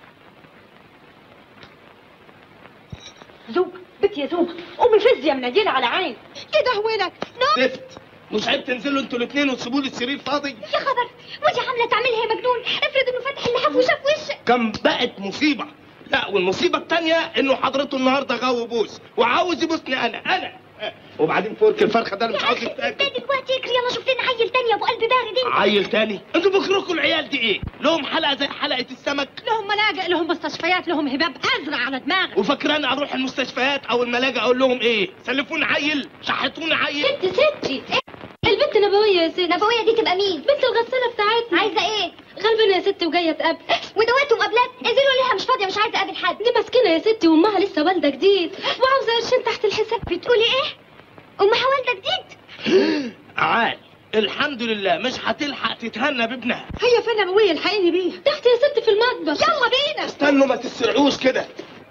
زوج بنت يا زوج، قومي فزي يا منجيله على عين. ايه ده هويلك؟ نو زفت، مش عيب تنزلوا انتوا الاثنين وتسيبوا لي السرير فاضي؟ يا خبر، ودي عامله تعملها يا مجنون. افرض انه فتح اللحاف وشاف وشك. كم بقت مصيبه. لا والمصيبه الثانيه انه حضرته النهارده غاوي بوس وعاوز يبوسني انا انا وبعدين فورك الفرخه ده انا مش عاوز يتاكل. ده دلوقتي اجري يلا شوف لنا عيل تاني يا ابو قلب بارد انت. عيل تاني؟ انتوا بكرهكم العيال دي ايه؟ لهم حلقه زي حلقه السمك؟ لهم ملاجئ، لهم مستشفيات، لهم هباب ازرق على دماغك. وفاكراني اروح المستشفيات او الملاجئ اقول لهم ايه؟ سلفوني عيل، شحتوني عيل. ست ستي البنت نبويه يا ست. نبويه دي تبقى مين؟ بنت الغساله بتاعتنا. عايزه ايه؟ غلبانه يا ستي وجايه تقابل. ودوات ومقابلات، انزلوا ليها مش فاضيه مش عايزه اقابل حد. دي مسكينه يا ستي وامها لسه والده جديد وعاوزه قرشين تحت الحساب. بتقولي ايه؟ امها والده جديد؟ عال الحمد لله مش هتلحق تتهنى بابنها. هي فين ابويا؟ الحقيني بيها. تحت يا ست في المطبخ. يلا بينا. استنوا ما تسرعوش كده.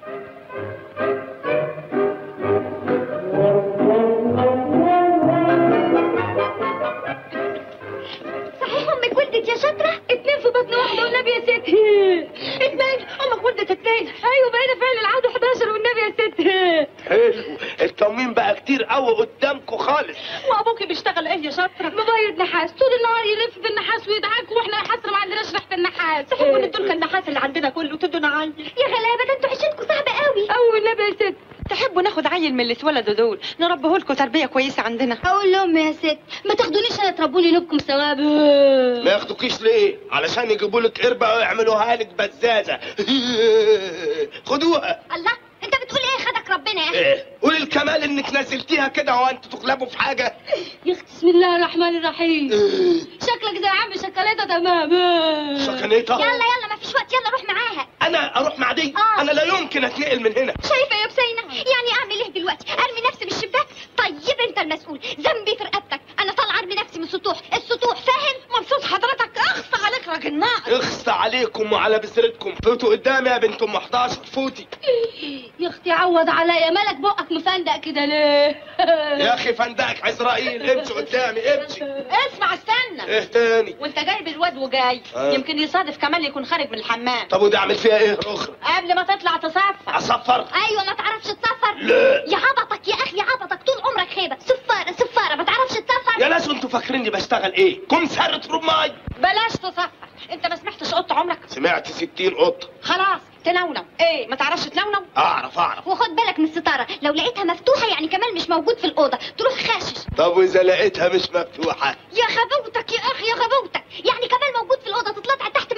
صحيح امك ولدت يا شاطره؟ اتنين في بطن واحده والنبي يا ست. اتنين؟ امك ولدت اتنين؟ ايوه بقينا فعل العدد حداشر والنبي يا ست. حلو، التموين بقى كتير قوي قدامكم خالص. وابوكي بيشتغل ايه يا شاطره؟ مبيض نحاس، طول النهار يلف في النحاس ويدعك واحنا يا حسره ما عندناش ريحه النحاس. تحبوا ندوا النحاس اللي عندنا كله تدونا عيل؟ يا غلابه ده انتوا عيشتكم صعبه قوي. او النبي يا ست، تحبوا ناخد عيل من اللي اتولدوا دول نربيه لكم تربيه كويسه عندنا؟ اقول لهم يا ست ما تاخدونيش انا تربوني لكم ثواب. ما ياخدوكيش ليه؟ علشان يجيبوا لك قربه ويعملوها لك بزازه. خدوها. الله انت بتقول ايه؟ خدك ربنا يا اخي. ايه؟ قولي الكمال انك نزلتيها كده وانتوا تغلبوا في حاجه. يا اختي بسم الله الرحمن الرحيم. شكلك زي عم شكلته تمام. شكلته؟ يلا يلا ما فيش وقت، يلا روح معاها. انا اروح مع دي؟ آه. انا لا يمكن اتنقل من هنا. شايفه يا بسينه؟ يعني اعمل ايه دلوقتي؟ ارمي نفسي من الشباك؟ طيب انت المسؤول، ذنبي في رقبتك. انا طالعه ارمي نفسي من السطوح، السطوح فاهم؟ مبسوط حضرتك؟ اخص عليك راجل ناقص. اخص عليكم وعلى بسرتكم. فوتوا قدامي يا بنت ام احداشر فوتي. يا اختي عوض عليا، مالك بقك مفندق كده ليه؟ يا اخي فندقك عزرائيل، امشي قدامي امشي. اسمع استنى. ايه تاني؟ وانت جايب الواد وجاي آه. يمكن يصادف كمال يكون خارج من الحمام. طب ودي اعمل فيها ايه اخرى؟ قبل ما تطلع تصفر. اصفر؟ ايوه ما تعرفش تصفر؟ لا. يا عبطك يا اخي، عبطك طول عمرك خيبه. صفاره صفاره ما تعرفش تصفر؟ يا ناس انتوا فاكريني بشتغل ايه؟ كم سرة رماي. بلاش تصفر، انت ما سمعتش قط عمرك؟ سمعت ستين قطه. خلاص تنونو. ايه ما تعرفش تنونو؟ اعرف اعرف. وخد بالك من الستاره، لو لقيتها مفتوحه يعني كمال مش موجود في الاوضه تروح خاشش. طب واذا لقيتها مش مفتوحه؟ يا غبوتك يا اخي يا غبوتك، يعني كمال موجود في الاوضه تطلع تحت مفتوحه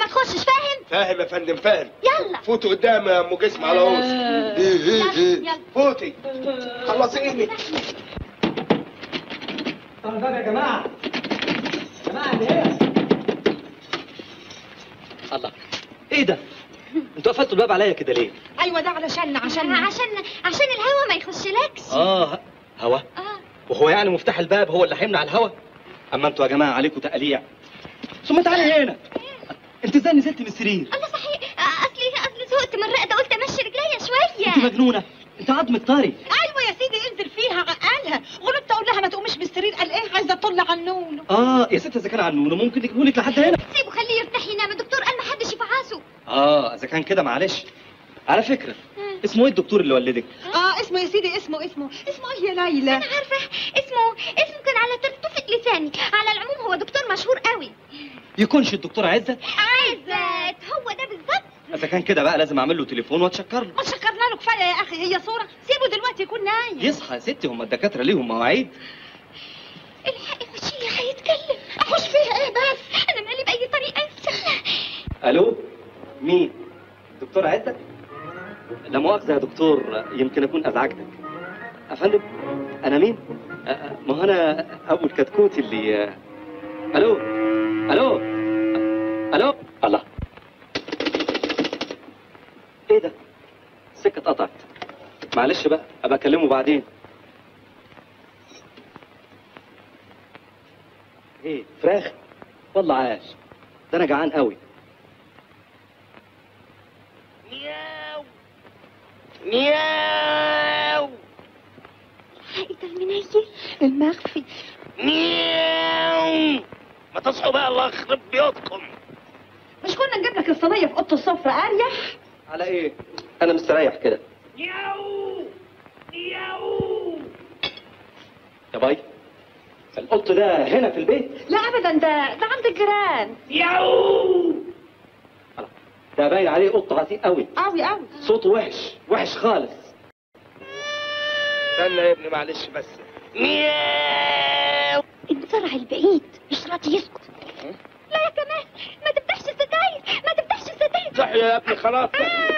تخشش، فاهم؟ فاهم يا فندم فاهم. يلا فوتوا قدام يا ام جسم على قوس. يلا فوتي خلصيني. الباب يا جماعه. جماعه ايه؟ الله، ايه ده؟ انتوا قفلتوا الباب عليا كده ليه؟ ايوه ده علشان عشان عشان عشان الهوا ما يخشلكش. اه هوا؟ اه وهو يعني مفتاح الباب هو اللي هيمنع الهوا؟ اما انتوا يا جماعه عليكم تقليع. ثم تعالي هنا. انت ازاي نزلت من السرير؟ الله صحيح، اصلي اصلي زهقت من الرقده، قلت امشي رجليا شويه. انت مجنونه، انت عظمك طري. ايوه يا سيدي انزل فيها عقلها. غلطت اقول لها ما تقومش من السرير، قال ايه عايزه اطل عنونه. اه يا ست اذا كان عنونه ممكن نجيبهولك لحد هنا. سيبه خليه يرتاح ينام، الدكتور قال ما حدش يفعصه. اه اذا كان كده معلش. على فكره اسمه ايه الدكتور اللي ولدك؟ اه اسمه يا سيدي اسمه اسمه اسمه ايه يا ليلى؟ انا عارفه اسمه اسمه كان على ترتفة لساني. على العموم هو دكتور مشهور قوي. يكونش الدكتور عزت؟ عزت هو ده بالظبط. اذا كان كده بقى لازم اعمل له تليفون واتشكر له. ما شكرنا له كفايه يا اخي، هي صوره. سيبه دلوقتي يكون نايم. يصحى يا ستي، هم الدكاتره ليهم مواعيد. الحقي خشيه هيتكلم. اخش فيها ايه بس؟ انا مالي باي طريقه يفسخنا. الو مين؟ دكتور عزت؟ لا مؤاخذه يا دكتور، يمكن اكون ازعجتك. افندم انا مين؟ أ- أ- ما هو انا ابو الكتكوت اللي الو الو الو الله، ايه ده؟ السكه اتقطعت. معلش بقى ابقى اكلمه بعدين. ايه فراخ؟ والله عاش، ده انا جعان قوي. مياو مياو حقيقة المنيل المخفي. مياو ما تصحوا بقى، الله يخرب بيوتكم. مش كنا نجيب لك الصينيه في اوضه السفره اريح؟ على ايه؟ انا مستريح كده. مياو مياو يا باي القط ده هنا في البيت؟ لا ابدا، ده ده عند الجيران. مياو ده باين عليه قط عتيق قوي قوي قوي. صوته وحش وحش خالص. استنى يا ابني معلش بس. مياو انزرع البعيد مش راضي يسكت. لا يا كمال ما تفتحش الستاير، ما تفتحش الستاير. صح يا ابني خلاص.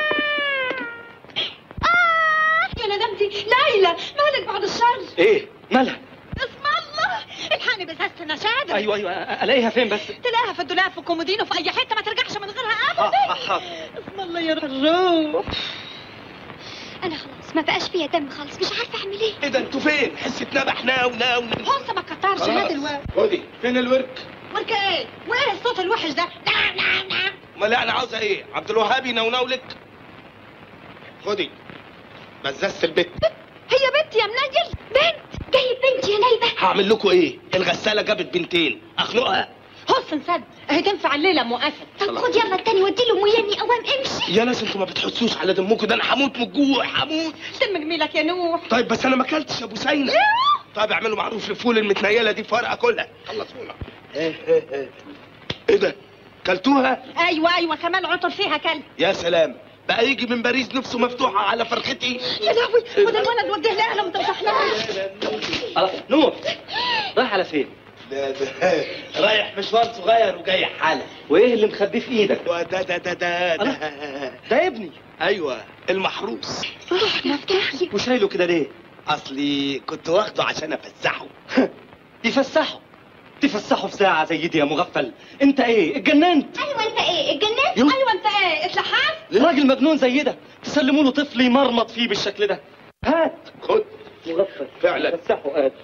يا ندمتي ليلى، مالك بعد الشر؟ ايه مالها؟ اسم الله، الحقني بزازة نشادة. ايوه ايوه الاقيها فين بس؟ تلاقيها في الدولاب في الكومودينو في اي حته، ما ترجعش من غيرها ابدا. حاضر. اسم الله يا الروح. انا خلاص ما بقاش فيها دم خالص، مش عارفه اعمل ايه. ايه ده انتوا فين؟ حسة نبح ناو ناو ناو. بص ما تكترش، هات الورك. خدي فين الورك؟ ورك ايه؟ وايه الصوت الوحش ده؟ نعم نعم نعم. امال انا عاوزه ايه؟ عبد الوهاب ينونو لك؟ خدي بزازة البيت. هي بنت يا منيل؟ بنت جايب بنت يا ليلى. هعمل لكم ايه؟ الغسالة جابت بنتين، اخنقها. هص نسد، اهي تنفع الليله ام اسد. طب خد يلا التاني ودي له مياني قوام امشي. يا ناس انتوا ما بتحسوش على دمكم ده، انا هموت من الجوع هموت. سم جميلك يا نوح. طيب بس انا ما اكلتش يا ابو سينا. طيب اعملوا معروف الفول المتنيله دي فرقه كلها، خلصونا. ايه ايه ايه ايه ده؟ كلتوها؟ ايوه ايوه كمال عطر فيها كلب. يا سلام، بقى يجي من باريس نفسه مفتوحه على فرختي. يا لهوي، وده الولد وديه لاهله وما توضحناش. نور رايح على فين؟ ده ده رايح مشوار صغير وجاي حالا. وايه اللي مخبيه في ايدك؟ ده ده ده ده ده ده ابني. ايوه المحروس. روح مفتاحي. وشايله كده ليه؟ اصلي كنت واخده عشان افسحه. يفسحه؟ تفسحه في ساعة زي دي يا مغفل؟ انت ايه اتجننت؟ ايوه انت ايه اتجننت؟ ايوه انت ايه اتلحست؟ راجل مجنون زي ده تسلموا له طفل يمرمط فيه بالشكل ده؟ هات خد مغفل فعلا. فسحه قاد.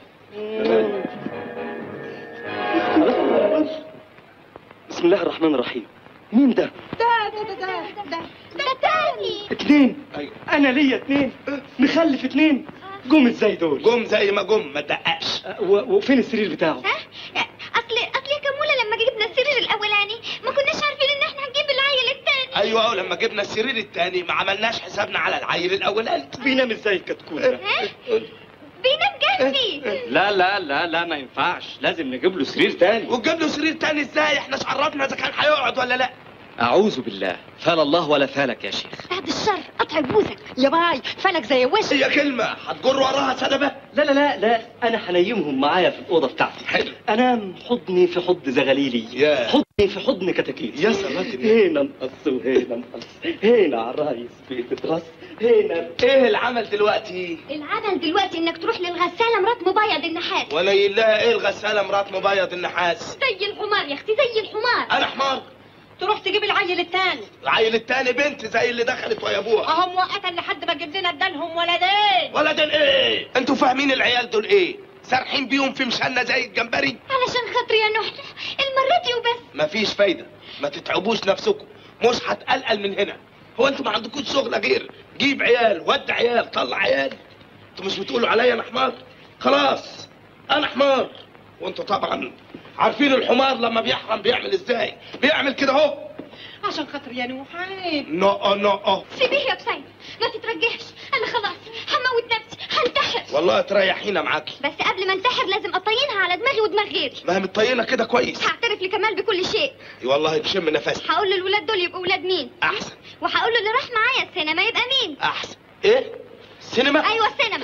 بسم الله الرحمن الرحيم. مين ده؟ ده ده ده ده ده ده تاني. اتنين؟ ايوه انا ليا اتنين؟ مخلف اتنين؟ جم ازاي دول؟ جم زي ما جم ما تدققش. و- وفين السرير بتاعه؟ ها؟ اصل اصل يا كموله لما جبنا السرير الاولاني ما كناش عارفين ان احنا هنجيب العيل التاني. ايوه ولما جبنا السرير التاني ما عملناش حسابنا على العيل الاولاني. بينام ازاي الكتكوت ده؟ ها؟ بينام جنبي. لا لا لا لا ما ينفعش، لازم نجيب له سرير تاني. وتجيب له سرير تاني ازاي؟ احنا عرفنا اذا كان هيقعد ولا لا. اعوذ بالله، فال الله ولا فالك يا شيخ. بعد الشر قطع بوزك. يا باي فلك زي وش. هي كلمه هتجر وراها سدبه. لا لا لا لا انا هنيمهم معايا في الاوضه بتاعتي. حلو. انام حضني في حضن زغليلي. ياه. حضن في حضن كتاكيت. يا سلام. هنا نقص وهنا نقص، هنا عرايس بتترص، هنا. ايه العمل دلوقتي؟ العمل دلوقتي انك تروح للغساله مرات مبيض النحاس. ولا يلاقي ايه الغساله مرات مبيض النحاس؟ زي الحمار يا اختي، زي الحمار. انا حمار؟ تروح تجيب العيل التاني. العيل التاني بنت زي اللي دخلت ويا ابوها. اهم وقتا لحد ما تجيب لنا ادالهم ولدين. ولدين ايه؟ انتوا فاهمين العيال دول ايه؟ سارحين بيهم في مشانة زي الجمبري؟ علشان خاطري يا نحنح المرة دي وبس. مفيش فايدة، ما تتعبوش نفسكم، مش هتقلقل من هنا. هو انتوا ما عندكوش شغل غير جيب عيال، ود عيال، طلع عيال. انتوا مش بتقولوا عليا انا حمار؟ خلاص انا حمار. وانتوا طبعا عارفين الحمار لما بيحرم بيعمل ازاي؟ بيعمل كده اهو. عشان خاطر يا نوح عيب. نو نو سيبيه يا بسيم، ما تترجحش، انا خلاص هموت نفسي، هنتحر. والله تريحينا معاكي. بس قبل ما انتحر لازم اطينها على دماغي ودماغ غيري. ما هي مطينه كده كويس. هعترف لكمال بكل شيء. والله تشم نفسي. هقول للولاد دول يبقوا ولاد مين؟ احسن. وهقول له اللي راح معايا السينما يبقى مين؟ احسن. ايه؟ السينما؟ ايوه السينما.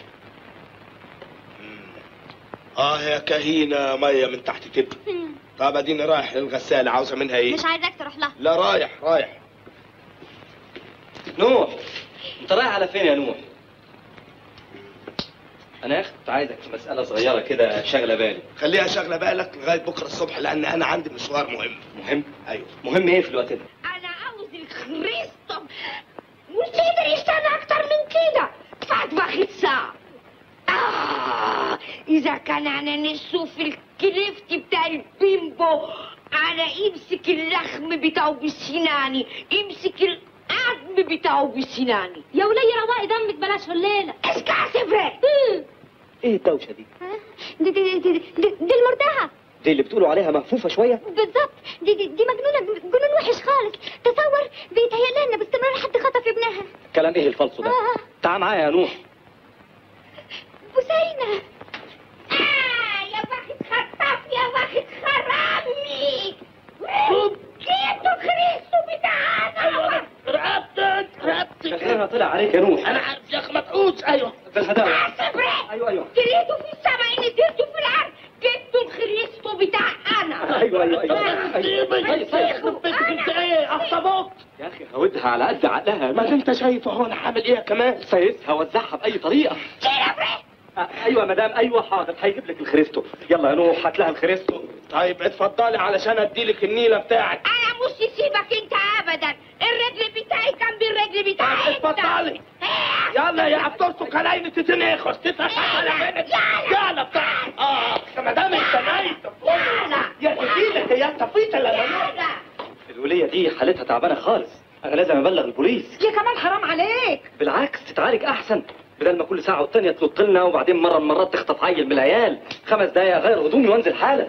اه يا كهينه ميه من تحت تبني. طب اديني رايح للغساله، عاوزه منها ايه؟ مش عايزاك تروح لها. لا رايح رايح. نوح، انت رايح على فين يا نوح؟ انا يا اخي كنت عايزك في مسألة صغيرة كده شاغلة بالي. خليها شاغله بالك لغايه بكره الصبح لان انا عندي مشوار مهم. مهم؟ ايوه. مهم ايه في الوقت ده؟ انا عاوز الخريستم، مش قادر يستنى اكتر من كده. فات واخد ساعة. آه إذا كان أنا نسو في الكليفت بتاع البيمبو، أنا امسك اللحم بتاعه بسناني، امسك العظم بتاعه بسناني. يا ولية رواقي دمك بلاش الليلة. اسكع سفري. ايه الدوشة دي؟ دي دي دي, دي, دي المرضعة. دي اللي بتقولوا عليها مهفوفة شوية؟ بالظبط، دي دي, دي مجنونة جنون وحش خالص. تصور بيتهيأ لنا باستمرار حد خطف ابنها. كلام ايه الفلسو ده؟ آه. تعال معايا يا نوح. بوسينة. آه يا واخد خطاف يا واخد خرامي. جيتوا خريستو بتاعنا. رقبتك رقبتك. شكلها طلع عليك يا نوح. انا عارف يا اخي مدعوس. ايوه بالهداوة. ايوه ايوه جريتوا في السماء اني طرتوا في الارض. جبتوا الخريستو بتاعنا. ايوه ايوه ايوه. يخرب بيتك انت ايه؟ اخطبوط. يا اخي هودها على قد عقلها. ما انت شايف اهو انا عامل ايه كمان؟ سايسها وزعها باي طريقة. آه، ايوه يا مدام، ايوه حاضر، هيجيب لك الخريستو. يلا يا نوح هات لها الخريستو. طيب اتفضلي علشان اديلك النيله بتاعك. انا مش سيبك انت ابدا. الرجل بتاعي كان بالرجل بتاعي انت. اتفضلي. يلا يا عبدالسو كلاين تتنخس تتفتح على عينك. يلا بتاع. اه يا مدام انت نايم. يا سيدك يا طفيت لما الولية دي حالتها تعبانة خالص، انا لازم ابلغ البوليس. يا كمان حرام عليك. بالعكس تتعالج احسن، بدل ما كل ساعة والتانية تنط لنا وبعدين مرة من مرات تخطف عيل من العيال. خمس دقايق غير هدومي وانزل حالا.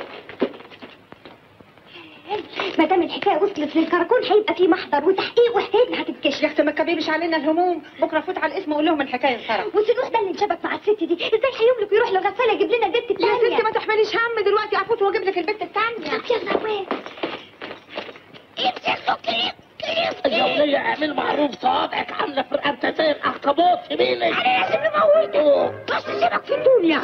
ما دام الحكايه وصلت للكراكون هيبقى في محضر وتحقيق وحكايتنا هتتكشف. يا اختي ما تكبيبش علينا الهموم، بكره فوت على الاسم وقول لهم الحكايه انصرف. وسنوح ده اللي انشبك مع الست دي، ازاي هيملك ويروح لغساله يجيب لنا البت الثانيه؟ يا ستي ما تحمليش هم، دلوقتي افوت واجيب لك البت الثانيه. طب يلا وين؟ امسكوا كليب كليب. يا ولية اعمل معروف، صوابعك عامله في رقبتها زي الاخطبوط في مينك. انا لازم نموته، بس سيبك في الدنيا.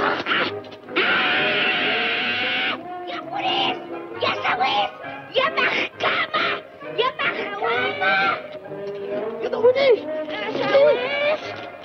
يا بوليس، يا سويس، يا محكمة، يا محكمة. يا داودي. يا سويس.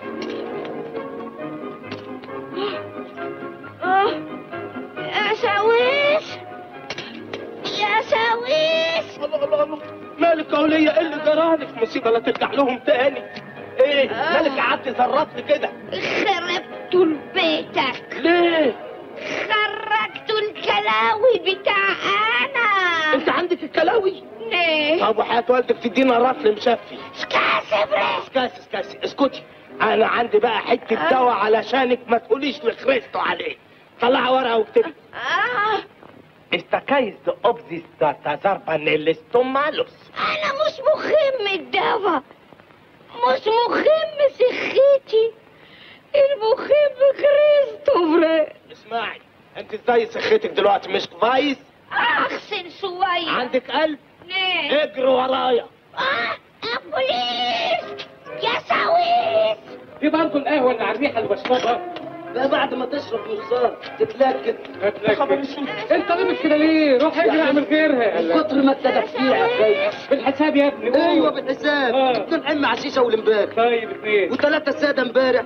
يا سويس. يا سويس. الله الله الله. مالك يا ولية؟ ايه اللي جرالك؟ مصيبة لا ترجع لهم تاني. ايه؟ مالك قعدت زرطت كده؟ خربتوا بيتك. ليه؟ خرجتوا الكلاوي بتاع انا. انت عندك الكلاوي؟ ليه؟ طب وحياة والدك تدينا رطل مشفي. اسكاسي بري. اسكاسي اسكاسي اسكتي. انا عندي بقى حتة دواء علشانك ما تقوليش لخريستو عليه. طلع ورقة واكتبي. آه. استكايز اوبزيس تازاربا نيلستومالوس. انا مش مهم الدواء، مش مهم صحتي، المهم كريستوفر. اسمعي، انت ازاي صحتك دلوقتي مش كويس؟ احسن شوية. عندك قلب؟ ليه؟ اجري ورايا. اه البوليس. يا سويس. في برضه القهوة اللي على الريحة اللي بشربها. بقى بعد ما تشرب نصار تتلكك. انت لابس كده ليه؟ روح اجري اعمل غيرها. من كتر ما انت دفيع يا اخي. بالحساب يا ابني. ايوه بالحساب. اتنين عم على الشيشه والامبارح. طيب اثنين. وثلاثه ساده امبارح.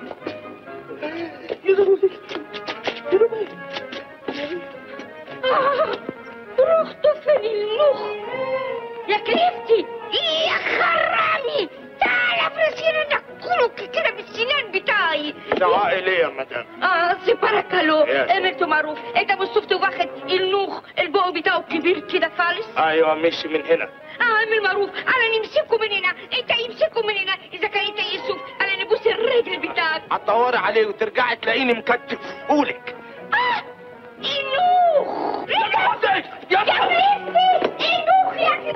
رحتوا فين المخ؟ يا كريفتي يا خرامي، تعال فرسينا ناكلك كده بالسنان بتاعي. ده عائلي يا مدام. اه سيبارك الو، يا عملتوا معروف. انت مش شفت واخد النوخ البق بتاعه كبير كده خالص؟ ايوه مشي من هنا. اه اعمل معروف، انا نمسكه من هنا، انت يمسكه من هنا، اذا كان انت يوسف انا نبوس الرجل بتاعك. هتدوري عليه وترجعي تلاقيني مكتف قولك. اه النوخ يا يا كريفتي النوخ يا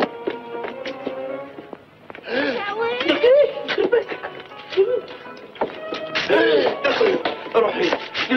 روحي.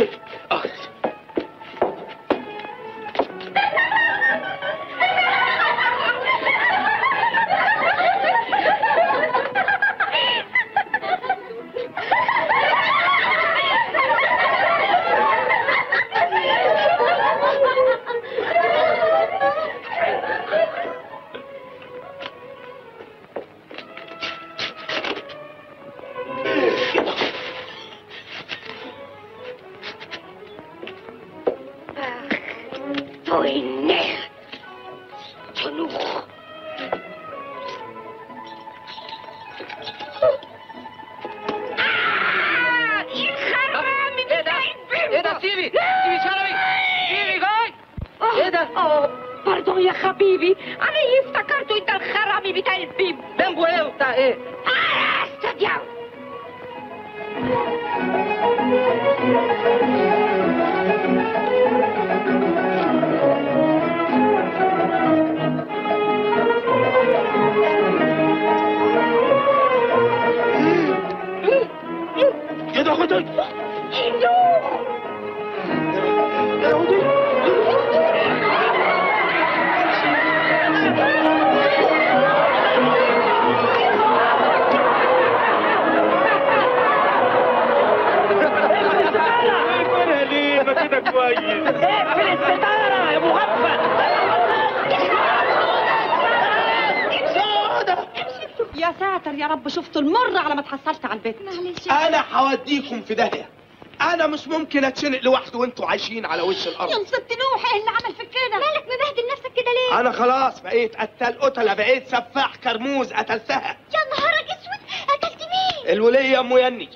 هوديكم في داهيه. انا مش ممكن اتشنق لوحده وانتوا عايشين على وش الارض. يا ست نوح ايه اللي عمل فيك كده؟ مالك مبهدل نفسك كده ليه؟ انا خلاص بقيت قتال قتله، بقيت سفاح كرموز قتلتها. يا نهارك اسود، قتلت مين؟ الوليه ام يني.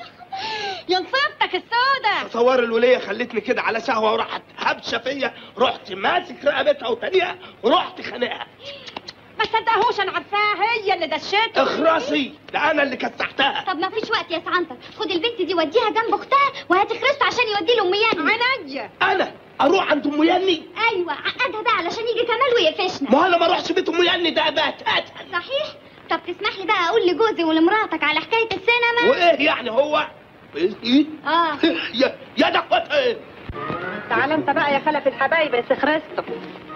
يا نصيبتك السودة. تصور الوليه خلتني كده على شهوه وراحت هبشه فيا، رحت ماسك رقبتها وتانيها ورحت خانقها. ما تصدقهوش، انا عارفاها هي اللي دشته. اخرسي، ده انا اللي كسحتها. طب ما فيش وقت يا سعنتر، خد البنت دي وديها جنب اختها وهاتي خرسته عشان يوديه لام يني. عينيا. انا اروح عند ام يني؟ ايوه عقدها بقى علشان يجي كمال ويقفشنا. ما انا ما اروحش بيت ام يني ده باتات. صحيح؟ طب تسمح لي بقى اقول لجوزي ولمراتك على حكايه السينما؟ وايه يعني هو؟ ايه؟ اه يا يا دقوتها. تعال انت بقى يا خلف الحبايب يا خرسته.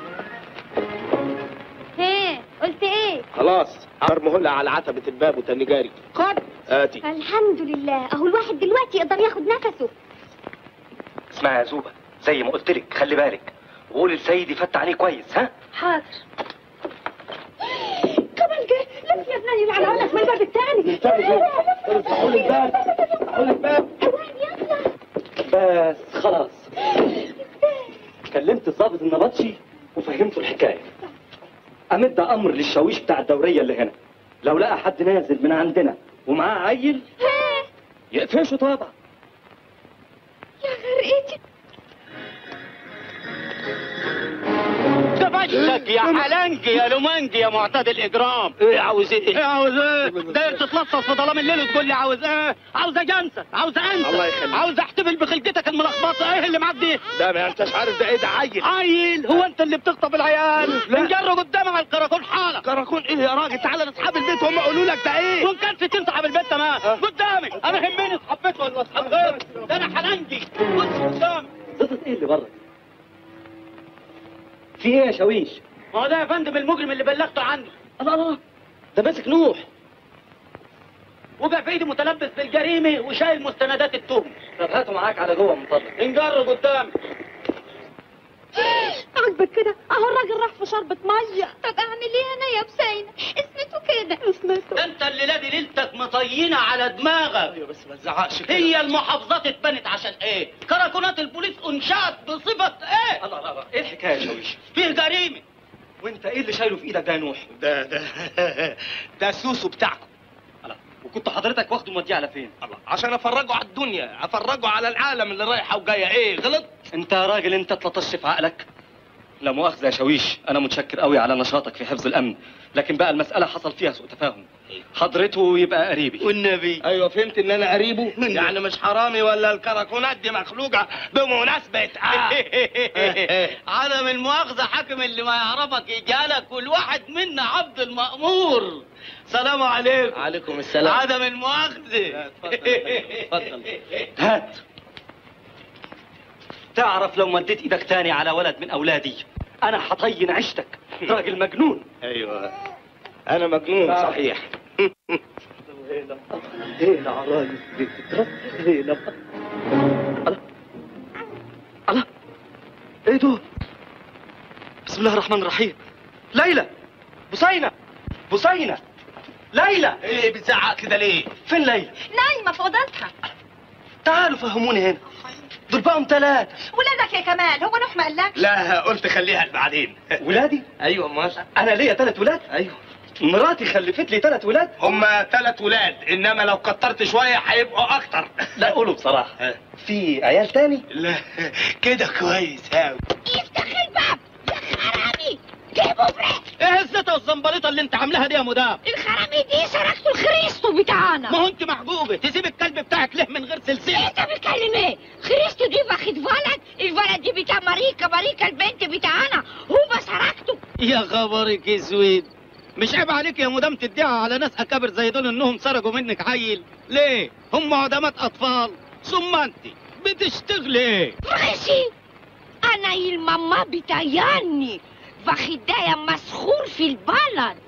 ايه قلت ايه؟ خلاص ارمهولها على عتبة الباب وتاني جاري. خد. آتي. الحمد لله، اهو الواحد دلوقتي يقدر ياخد نفسه. اسمعي يا زوبة، زي ما قلت لك خلي بالك وقولي لسيدي فتح عليه كويس. ها؟ حاضر. كمان جه لف يا ابني على عقلك من الباب الثاني. افتحوا لي الباب، افتحوا لي الباب. بس خلاص كلمت الضابط النبطشي وفهمته الحكايه. امد امر للشاويش بتاع الدوريه اللي هنا، لو لقى حد نازل من عندنا ومعاه عيل يقفشه طبعا. يا غرقتي. دفشتك يا حلنجي يا لومنجي يا معتاد الاجرام. ايه عاوز ايه؟ ايه عاوز ايه؟ داير تتلصص في ظلام الليل وتقول لي عاوز ايه؟ عاوز اجنسك، عاوز انسى، الله يخليك، عاوز احتفل بخلقتك الملخبطه. ايه اللي معاك دي؟ لا ما انتش عارف ده ايه، ده عيل. عيل؟ هو انت اللي بتخطف العيال؟ لا نجر قدامك على الكراكون حالك. كراكون ايه يا راجل؟ تعالى لاصحاب البيت وهم يقولوا لك ده ايه. وان كان ستين صاحب البيت تمام قدامي، انا يهمني اصحاب بيت ولا اصحاب غيري، ده انا حلنجي. بص قدامي. قصة ايه اللي بره؟ في ايه يا شاويش؟ ما هو ده يا فندم المجرم اللي بلغته عني. الله الله، ده ماسك نوح. وبقى في ايدي متلبس بالجريمه وشايل مستندات التهم. طب هاته معاك على جوه من فضلك. انجر قدامي. عاجبك كده؟ اهو الراجل راح في شربة ميه. طب اعمل ايه انا يا بسينة؟ اسمته كده. اسمته. ده انت الليله دي ليلتك مطينه على دماغك. ايوه بس ما تزعقش كده. هي المحافظات اتبنت عشان ايه؟ كراكونات البوليس انشات بصفه ايه؟ الله الله الله، ايه الحكايه يا شاويش؟ فيه جريمه. وانت ايه اللي شايله في ايدك ده يا نوح؟ ده ده ده سوسو بتاعكم. الله، وكنت حضرتك واخده موديه على فين؟ الله، عشان افرجه على الدنيا، افرجه على العالم اللي رايحه وجايه. ايه غلط؟ انت يا راجل انت تلطش في عقلك. لا مؤاخذه يا شاويش، انا متشكر قوي على نشاطك في حفظ الامن، لكن بقى المساله حصل فيها سوء تفاهم. حضرته يبقى قريبي. والنبي ايوه فهمت ان انا قريبه. يعني مش حرامي ولا الكراكونات دي مخلوقه بمناسبه آه. عدم المؤاخذه حاكم اللي ما يعرفك يجالك كل واحد منا عبد المأمور. سلام عليكم. عليكم السلام. عدم المؤاخذه. اتفضل. هات. تعرف لو مديت ايدك تاني على ولد من اولادي انا هطين عشتك. راجل مجنون. ايوه انا مجنون صحيح. هنا عرايس بتترص هنا. الله الله، ايه دول؟ بسم الله الرحمن الرحيم. ليلى، بوسينة، بوسينة، ليلى. ايه بتزعق كده ليه؟ فين ليلى؟ نايمه في اوضتها. تعالوا فهموني هنا. دول بقوا ثلاثة. ولادك يا كمال، هو نوح ما قالكش؟ لا قلت خليها بعدين. ولادي؟ ايوه ما انا ليا ثلاث ولاد؟ ايوه. مراتي خلفت لي ثلاث ولاد؟ هما ثلاث ولاد، انما لو كترت شويه هيبقوا اكتر. لا قولوا بصراحه، في عيال تاني؟ لا كده كويس قوي. افتح الباب يا حرامي، جيبوا فريق. ايه الزيطه والزنبليطه اللي انت عاملاها دي يا مدام؟ الحرامي دي سرقتوا الخريستو بتاعنا. ما هو انت محجوبه، تسيب الكلب بتاعك ليه من غير سلسله؟ انت بتكلم ايه؟ خريستو دي واخد ولد، الولد دي بتاع ماريكا، ماريكا البنت بتاعنا، هو سرقته. يا خبرك اسود، مش عيب عليك يا مدام تدعي على ناس اكابر زي دول انهم سرقوا منك عيل؟ ليه؟ هم عدمات اطفال، ثم انت بتشتغلي ايه؟ رخصي، انا الماما بتاعي واخد داية مسخور في البلد،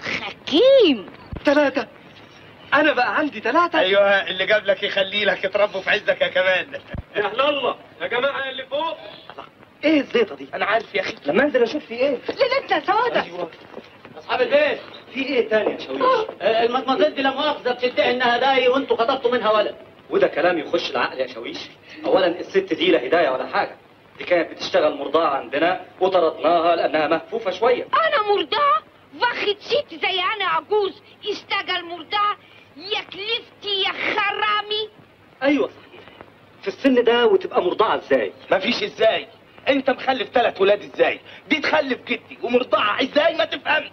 حكيم. ثلاثة؟ أنا بقى عندي ثلاثة؟ أيوه، اللي جاب لك يخلي لك يتربوا في عزك يا كمال. يا أهل الله، يا جماعة اللي فوق. إيه الزيطة دي؟ أنا عارف يا أخي. لما أنزل أشوف في إيه؟ ليلتنا سودة. أيوه. أصحاب البيت، في إيه تاني يا شاويش؟ المدمزيل دي لا مؤاخذة بتدعي إنها داي وأنتوا خطبتوا منها ولد. وده كلام يخش العقل يا شاويش. أولاً الست دي لا هداية ولا حاجة. دي كانت بتشتغل مرضعة عندنا وطردناها لأنها مهفوفة شوية. أنا مرضعة؟ واخد ست زي أنا عجوز يشتغل مرضعة؟ يا كلفتي يا خرامي. أيوة صحيح. في السن ده وتبقى مرضعة إزاي؟ مفيش إزاي. أنت مخلف ثلاث ولاد إزاي؟ دي تخلف جدي ومرضعة إزاي ما تفهمش.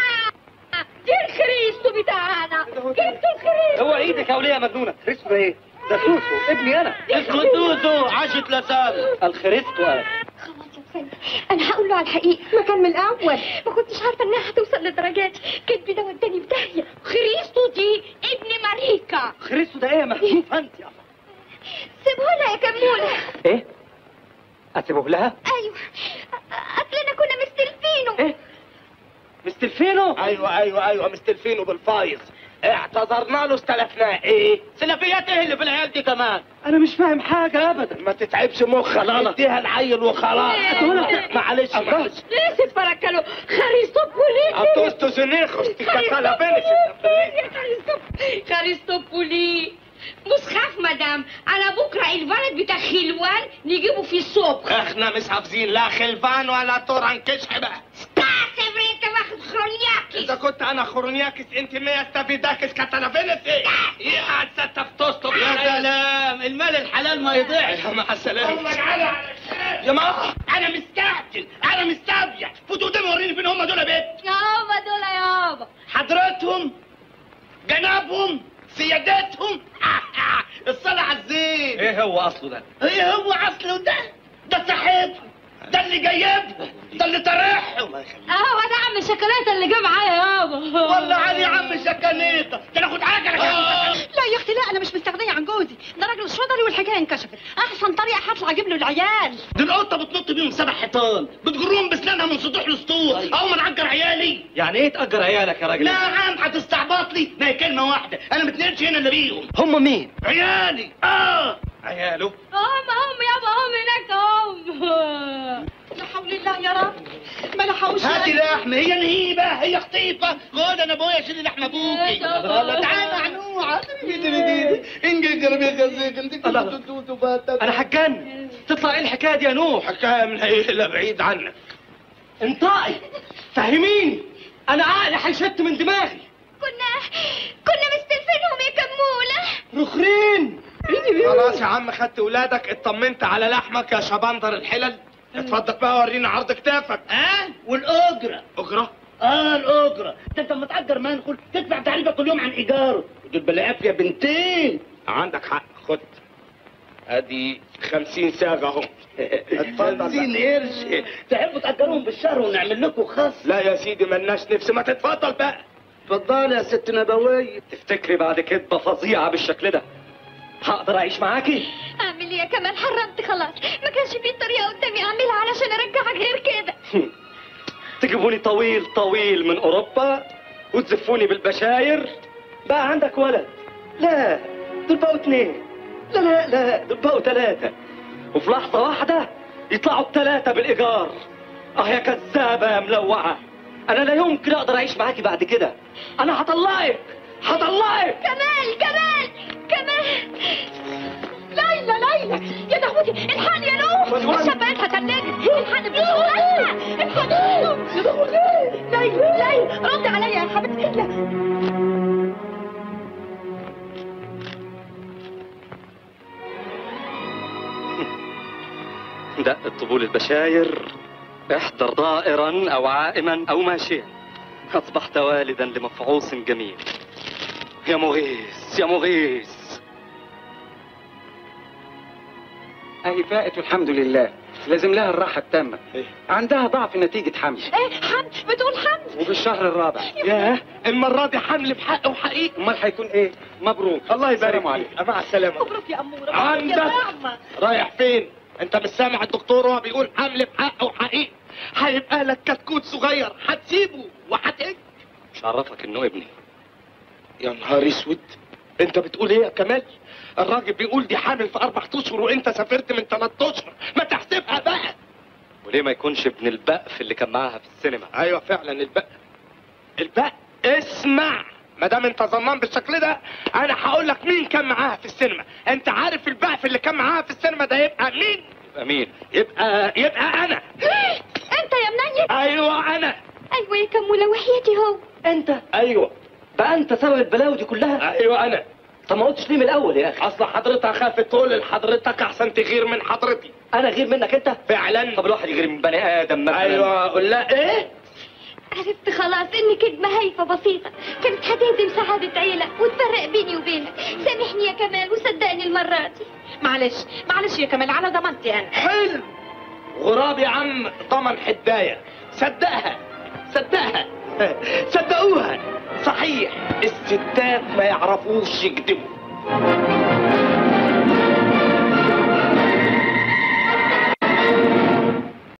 آه دي الخريستو بتاعنا. جبتوا الخريستو. هو إيدك يا ولية مجنونة. خريستو إيه؟ ده سوسو ابني أنا. اسمه سوسو، عاشت لسان. الخريستو أنا. خلاص يا حسين، انا هقول له على الحقيقه. ما كان من الاول، ما كنتش عارفه انها هتوصل للدرجات. كدبي ده وداني في داهيه. خريستو دي ابن ماريكا. خريستو ده إيه يا مهفوفة أنت يا أخي؟ سيبهولها يا كموله. إيه؟ أسيبه لها؟ ايوه، اصلنا كنا مستلفينه. إيه؟ مستلفينه؟ أيوه أيوه أيوه مستلفينه بالفايز. اعتذرنا له استلفناه. ايه؟ سلفيات ايه اللي في العيال دي كمان؟ انا مش فاهم حاجه ابدا. ما تتعبش مخك، اديها العيل وخلاص. معلش معلش. ليه تتفركلوا؟ خريستوبولي. اتوستوزينيخوس تتكلم فينش. خريستوبولي. مش خاف مدام، انا بكره الولد بتاع خلوان نجيبه في الصبح. احنا مش حافظين لا خلفان ولا توران كشح بقى. استعصب انت واخد خرونياكس. اذا كنت انا خرونياكس انت مية استفيداكس كتلافينس. ايه؟ يا ستة توستو. يا سلام، المال الحلال ما يضيعش. مع السلامة. يا ما انا مستعجل، انا مستبيع. فوتوا قدامي وريني فين هم دول يا بنت. يابا دول يابا. حضرتهم، جنابهم، سيادتهم. الصلاة على الزين. ايه هو اصله ده؟ ايه هو اصله ده؟ ده صاحبهم، ده اللي جايبهم، ده اللي طرحهم. اهو ده عم شوكولاته اللي جه معايا يابا. والله علي عم شكانيطه، ده ناخد حاجه. لا يا اختي لا، انا مش مستغنيه عن جوزي، ده راجل شرطري والحكايه انكشفت. احسن طريقه هطلع اجيب له العيال. دي القطه بتنط بيهم سبع حيطان، بتجرهم بسنانها من سطوح الاسطول. اول ما نعجر عيالي. يعني ايه تأجر عيالك يا راجل؟ لا عم هتستعبط لي، ما هي كلمه واحده، انا متنقلش هنا الا بيهم. هم مين؟ عيالي. اه عياله؟ هم هم يابا، هم هناك هم. لا حول الله يا رب، ما لحقوش. هاتي لحمه، هي نهيبه، هي خطيفه. خد انا ابويا شيل لحمه ابوكي. يلا تعالى عنوعه. انا حجان. تطلع ايه الحكايه دي يا نوح؟ حكايه من هيلا بعيد عنك. انطقي فهميني، انا عقلي هيشت من دماغي. كنا كنا مستلفينهم يا كموله. رخرين. خلاص يا عم، خدت ولادك، اطمنت على لحمك يا شبندر الحلل. اتفضل بقى ورينا عرض كتافك. ها؟ والاجره؟ اجره؟ اه الاجره، ده انت لما تأجر منخل تدفع تعريفه كل يوم عن ايجاره، دول بلاقيك يا بنتين. عندك حق، خد ادي خمسين ساغه اهو. اتفضل. خمسين قرش، تحبوا تأجروهم بالشهر ونعمل لكم خصم؟ لا يا سيدي ملناش نفس، ما تتفضل بقى. اتفضلي يا ست نبوية. تفتكري بعد كدبه فظيعه بالشكل ده هقدر اعيش معاكي؟ اعمل ايه يا كمال؟ حرمت خلاص، ما كانش في طريقه قدامي اعملها علشان ارجعك غير كده. تجيبوني طويل طويل من اوروبا وتزفوني بالبشاير. بقى عندك ولد؟ لا دول بقوا اتنين. لا لا لا دول بقوا تلاتة، وفي لحظة واحدة يطلعوا التلاتة بالإيجار. اه يا كذابة يا ملوعة، أنا لا يمكن أقدر أعيش معاكي بعد كده. أنا هطلقك هطلقك. كمال كمال كمال. ليلى ليلى يا دهوتي، الحقني يا نوح، الشبكه تنجت. الحقني بسرعه، الحقني يا دهوتي. ليلى ليلى ردي عليا يا حبيبتي. دق طبول البشاير، احضر ضائرا أو عائما أو ماشيا، أصبحت والدا لمفعوص جميل. يا مغيث يا مغيث. اهي فاقت والحمد لله، لازم لها الراحة التامة. عندها ضعف نتيجة حمل. ايه حمل؟ بتقول حمل؟ وفي الشهر الرابع. ياه، المرة دي حمل بحق وحقيقي. امال هيكون ايه؟ مبروك. الله يبارك فيك. مع السلامة. مبروك يا أمورة. عندك. رايح فين؟ انت مش سامع الدكتور وهو بيقول حمل بحق وحقيقي؟ هيبقى لك كتكوت صغير هتسيبه وهتهج. مش عرفك انه ابني؟ يا نهار اسود، انت بتقول ايه يا كمال؟ الراجل بيقول دي حامل في اربع اشهر وانت سافرت من ثلاث اشهر، ما تحسبها بقى. وليه ما يكونش ابن البقف اللي كان معاها في السينما؟ ايوه فعلا البق. البق. اسمع، ما دام انت ظنان بالشكل ده انا هقول لك مين كان معاها في السينما. انت عارف البقف اللي كان معاها في السينما ده يبقى مين؟ يبقى مين؟ يبقى يبقى انا. انت يا منيل؟ ايوه انا. ايوه يا كموله وحياتي هو. انت؟ ايوه. بقى انت سبب البلاوي دي كلها؟ ايوه انا. طب ما قلتش ليه من الاول يا اخي؟ اصل حضرتك خافت تقول لحضرتك احسن تغير من حضرتي. انا غير منك انت؟ فعلا. طب الواحد يغير من بني ادم مثلا. ايوه قول لا ايه؟ عرفت خلاص ان كدمه هايفه بسيطه كانت هتهدم سعاده عيله وتفرق بيني وبينك. سامحني يا كمال وصدقني المره دي. معلش معلش يا كمال، على ضمانتي انا. حلو. غراب يا عم ضمن حدايه. صدقها صدقها صدقوها. صحيح الستات ما يعرفوش يكذبوا.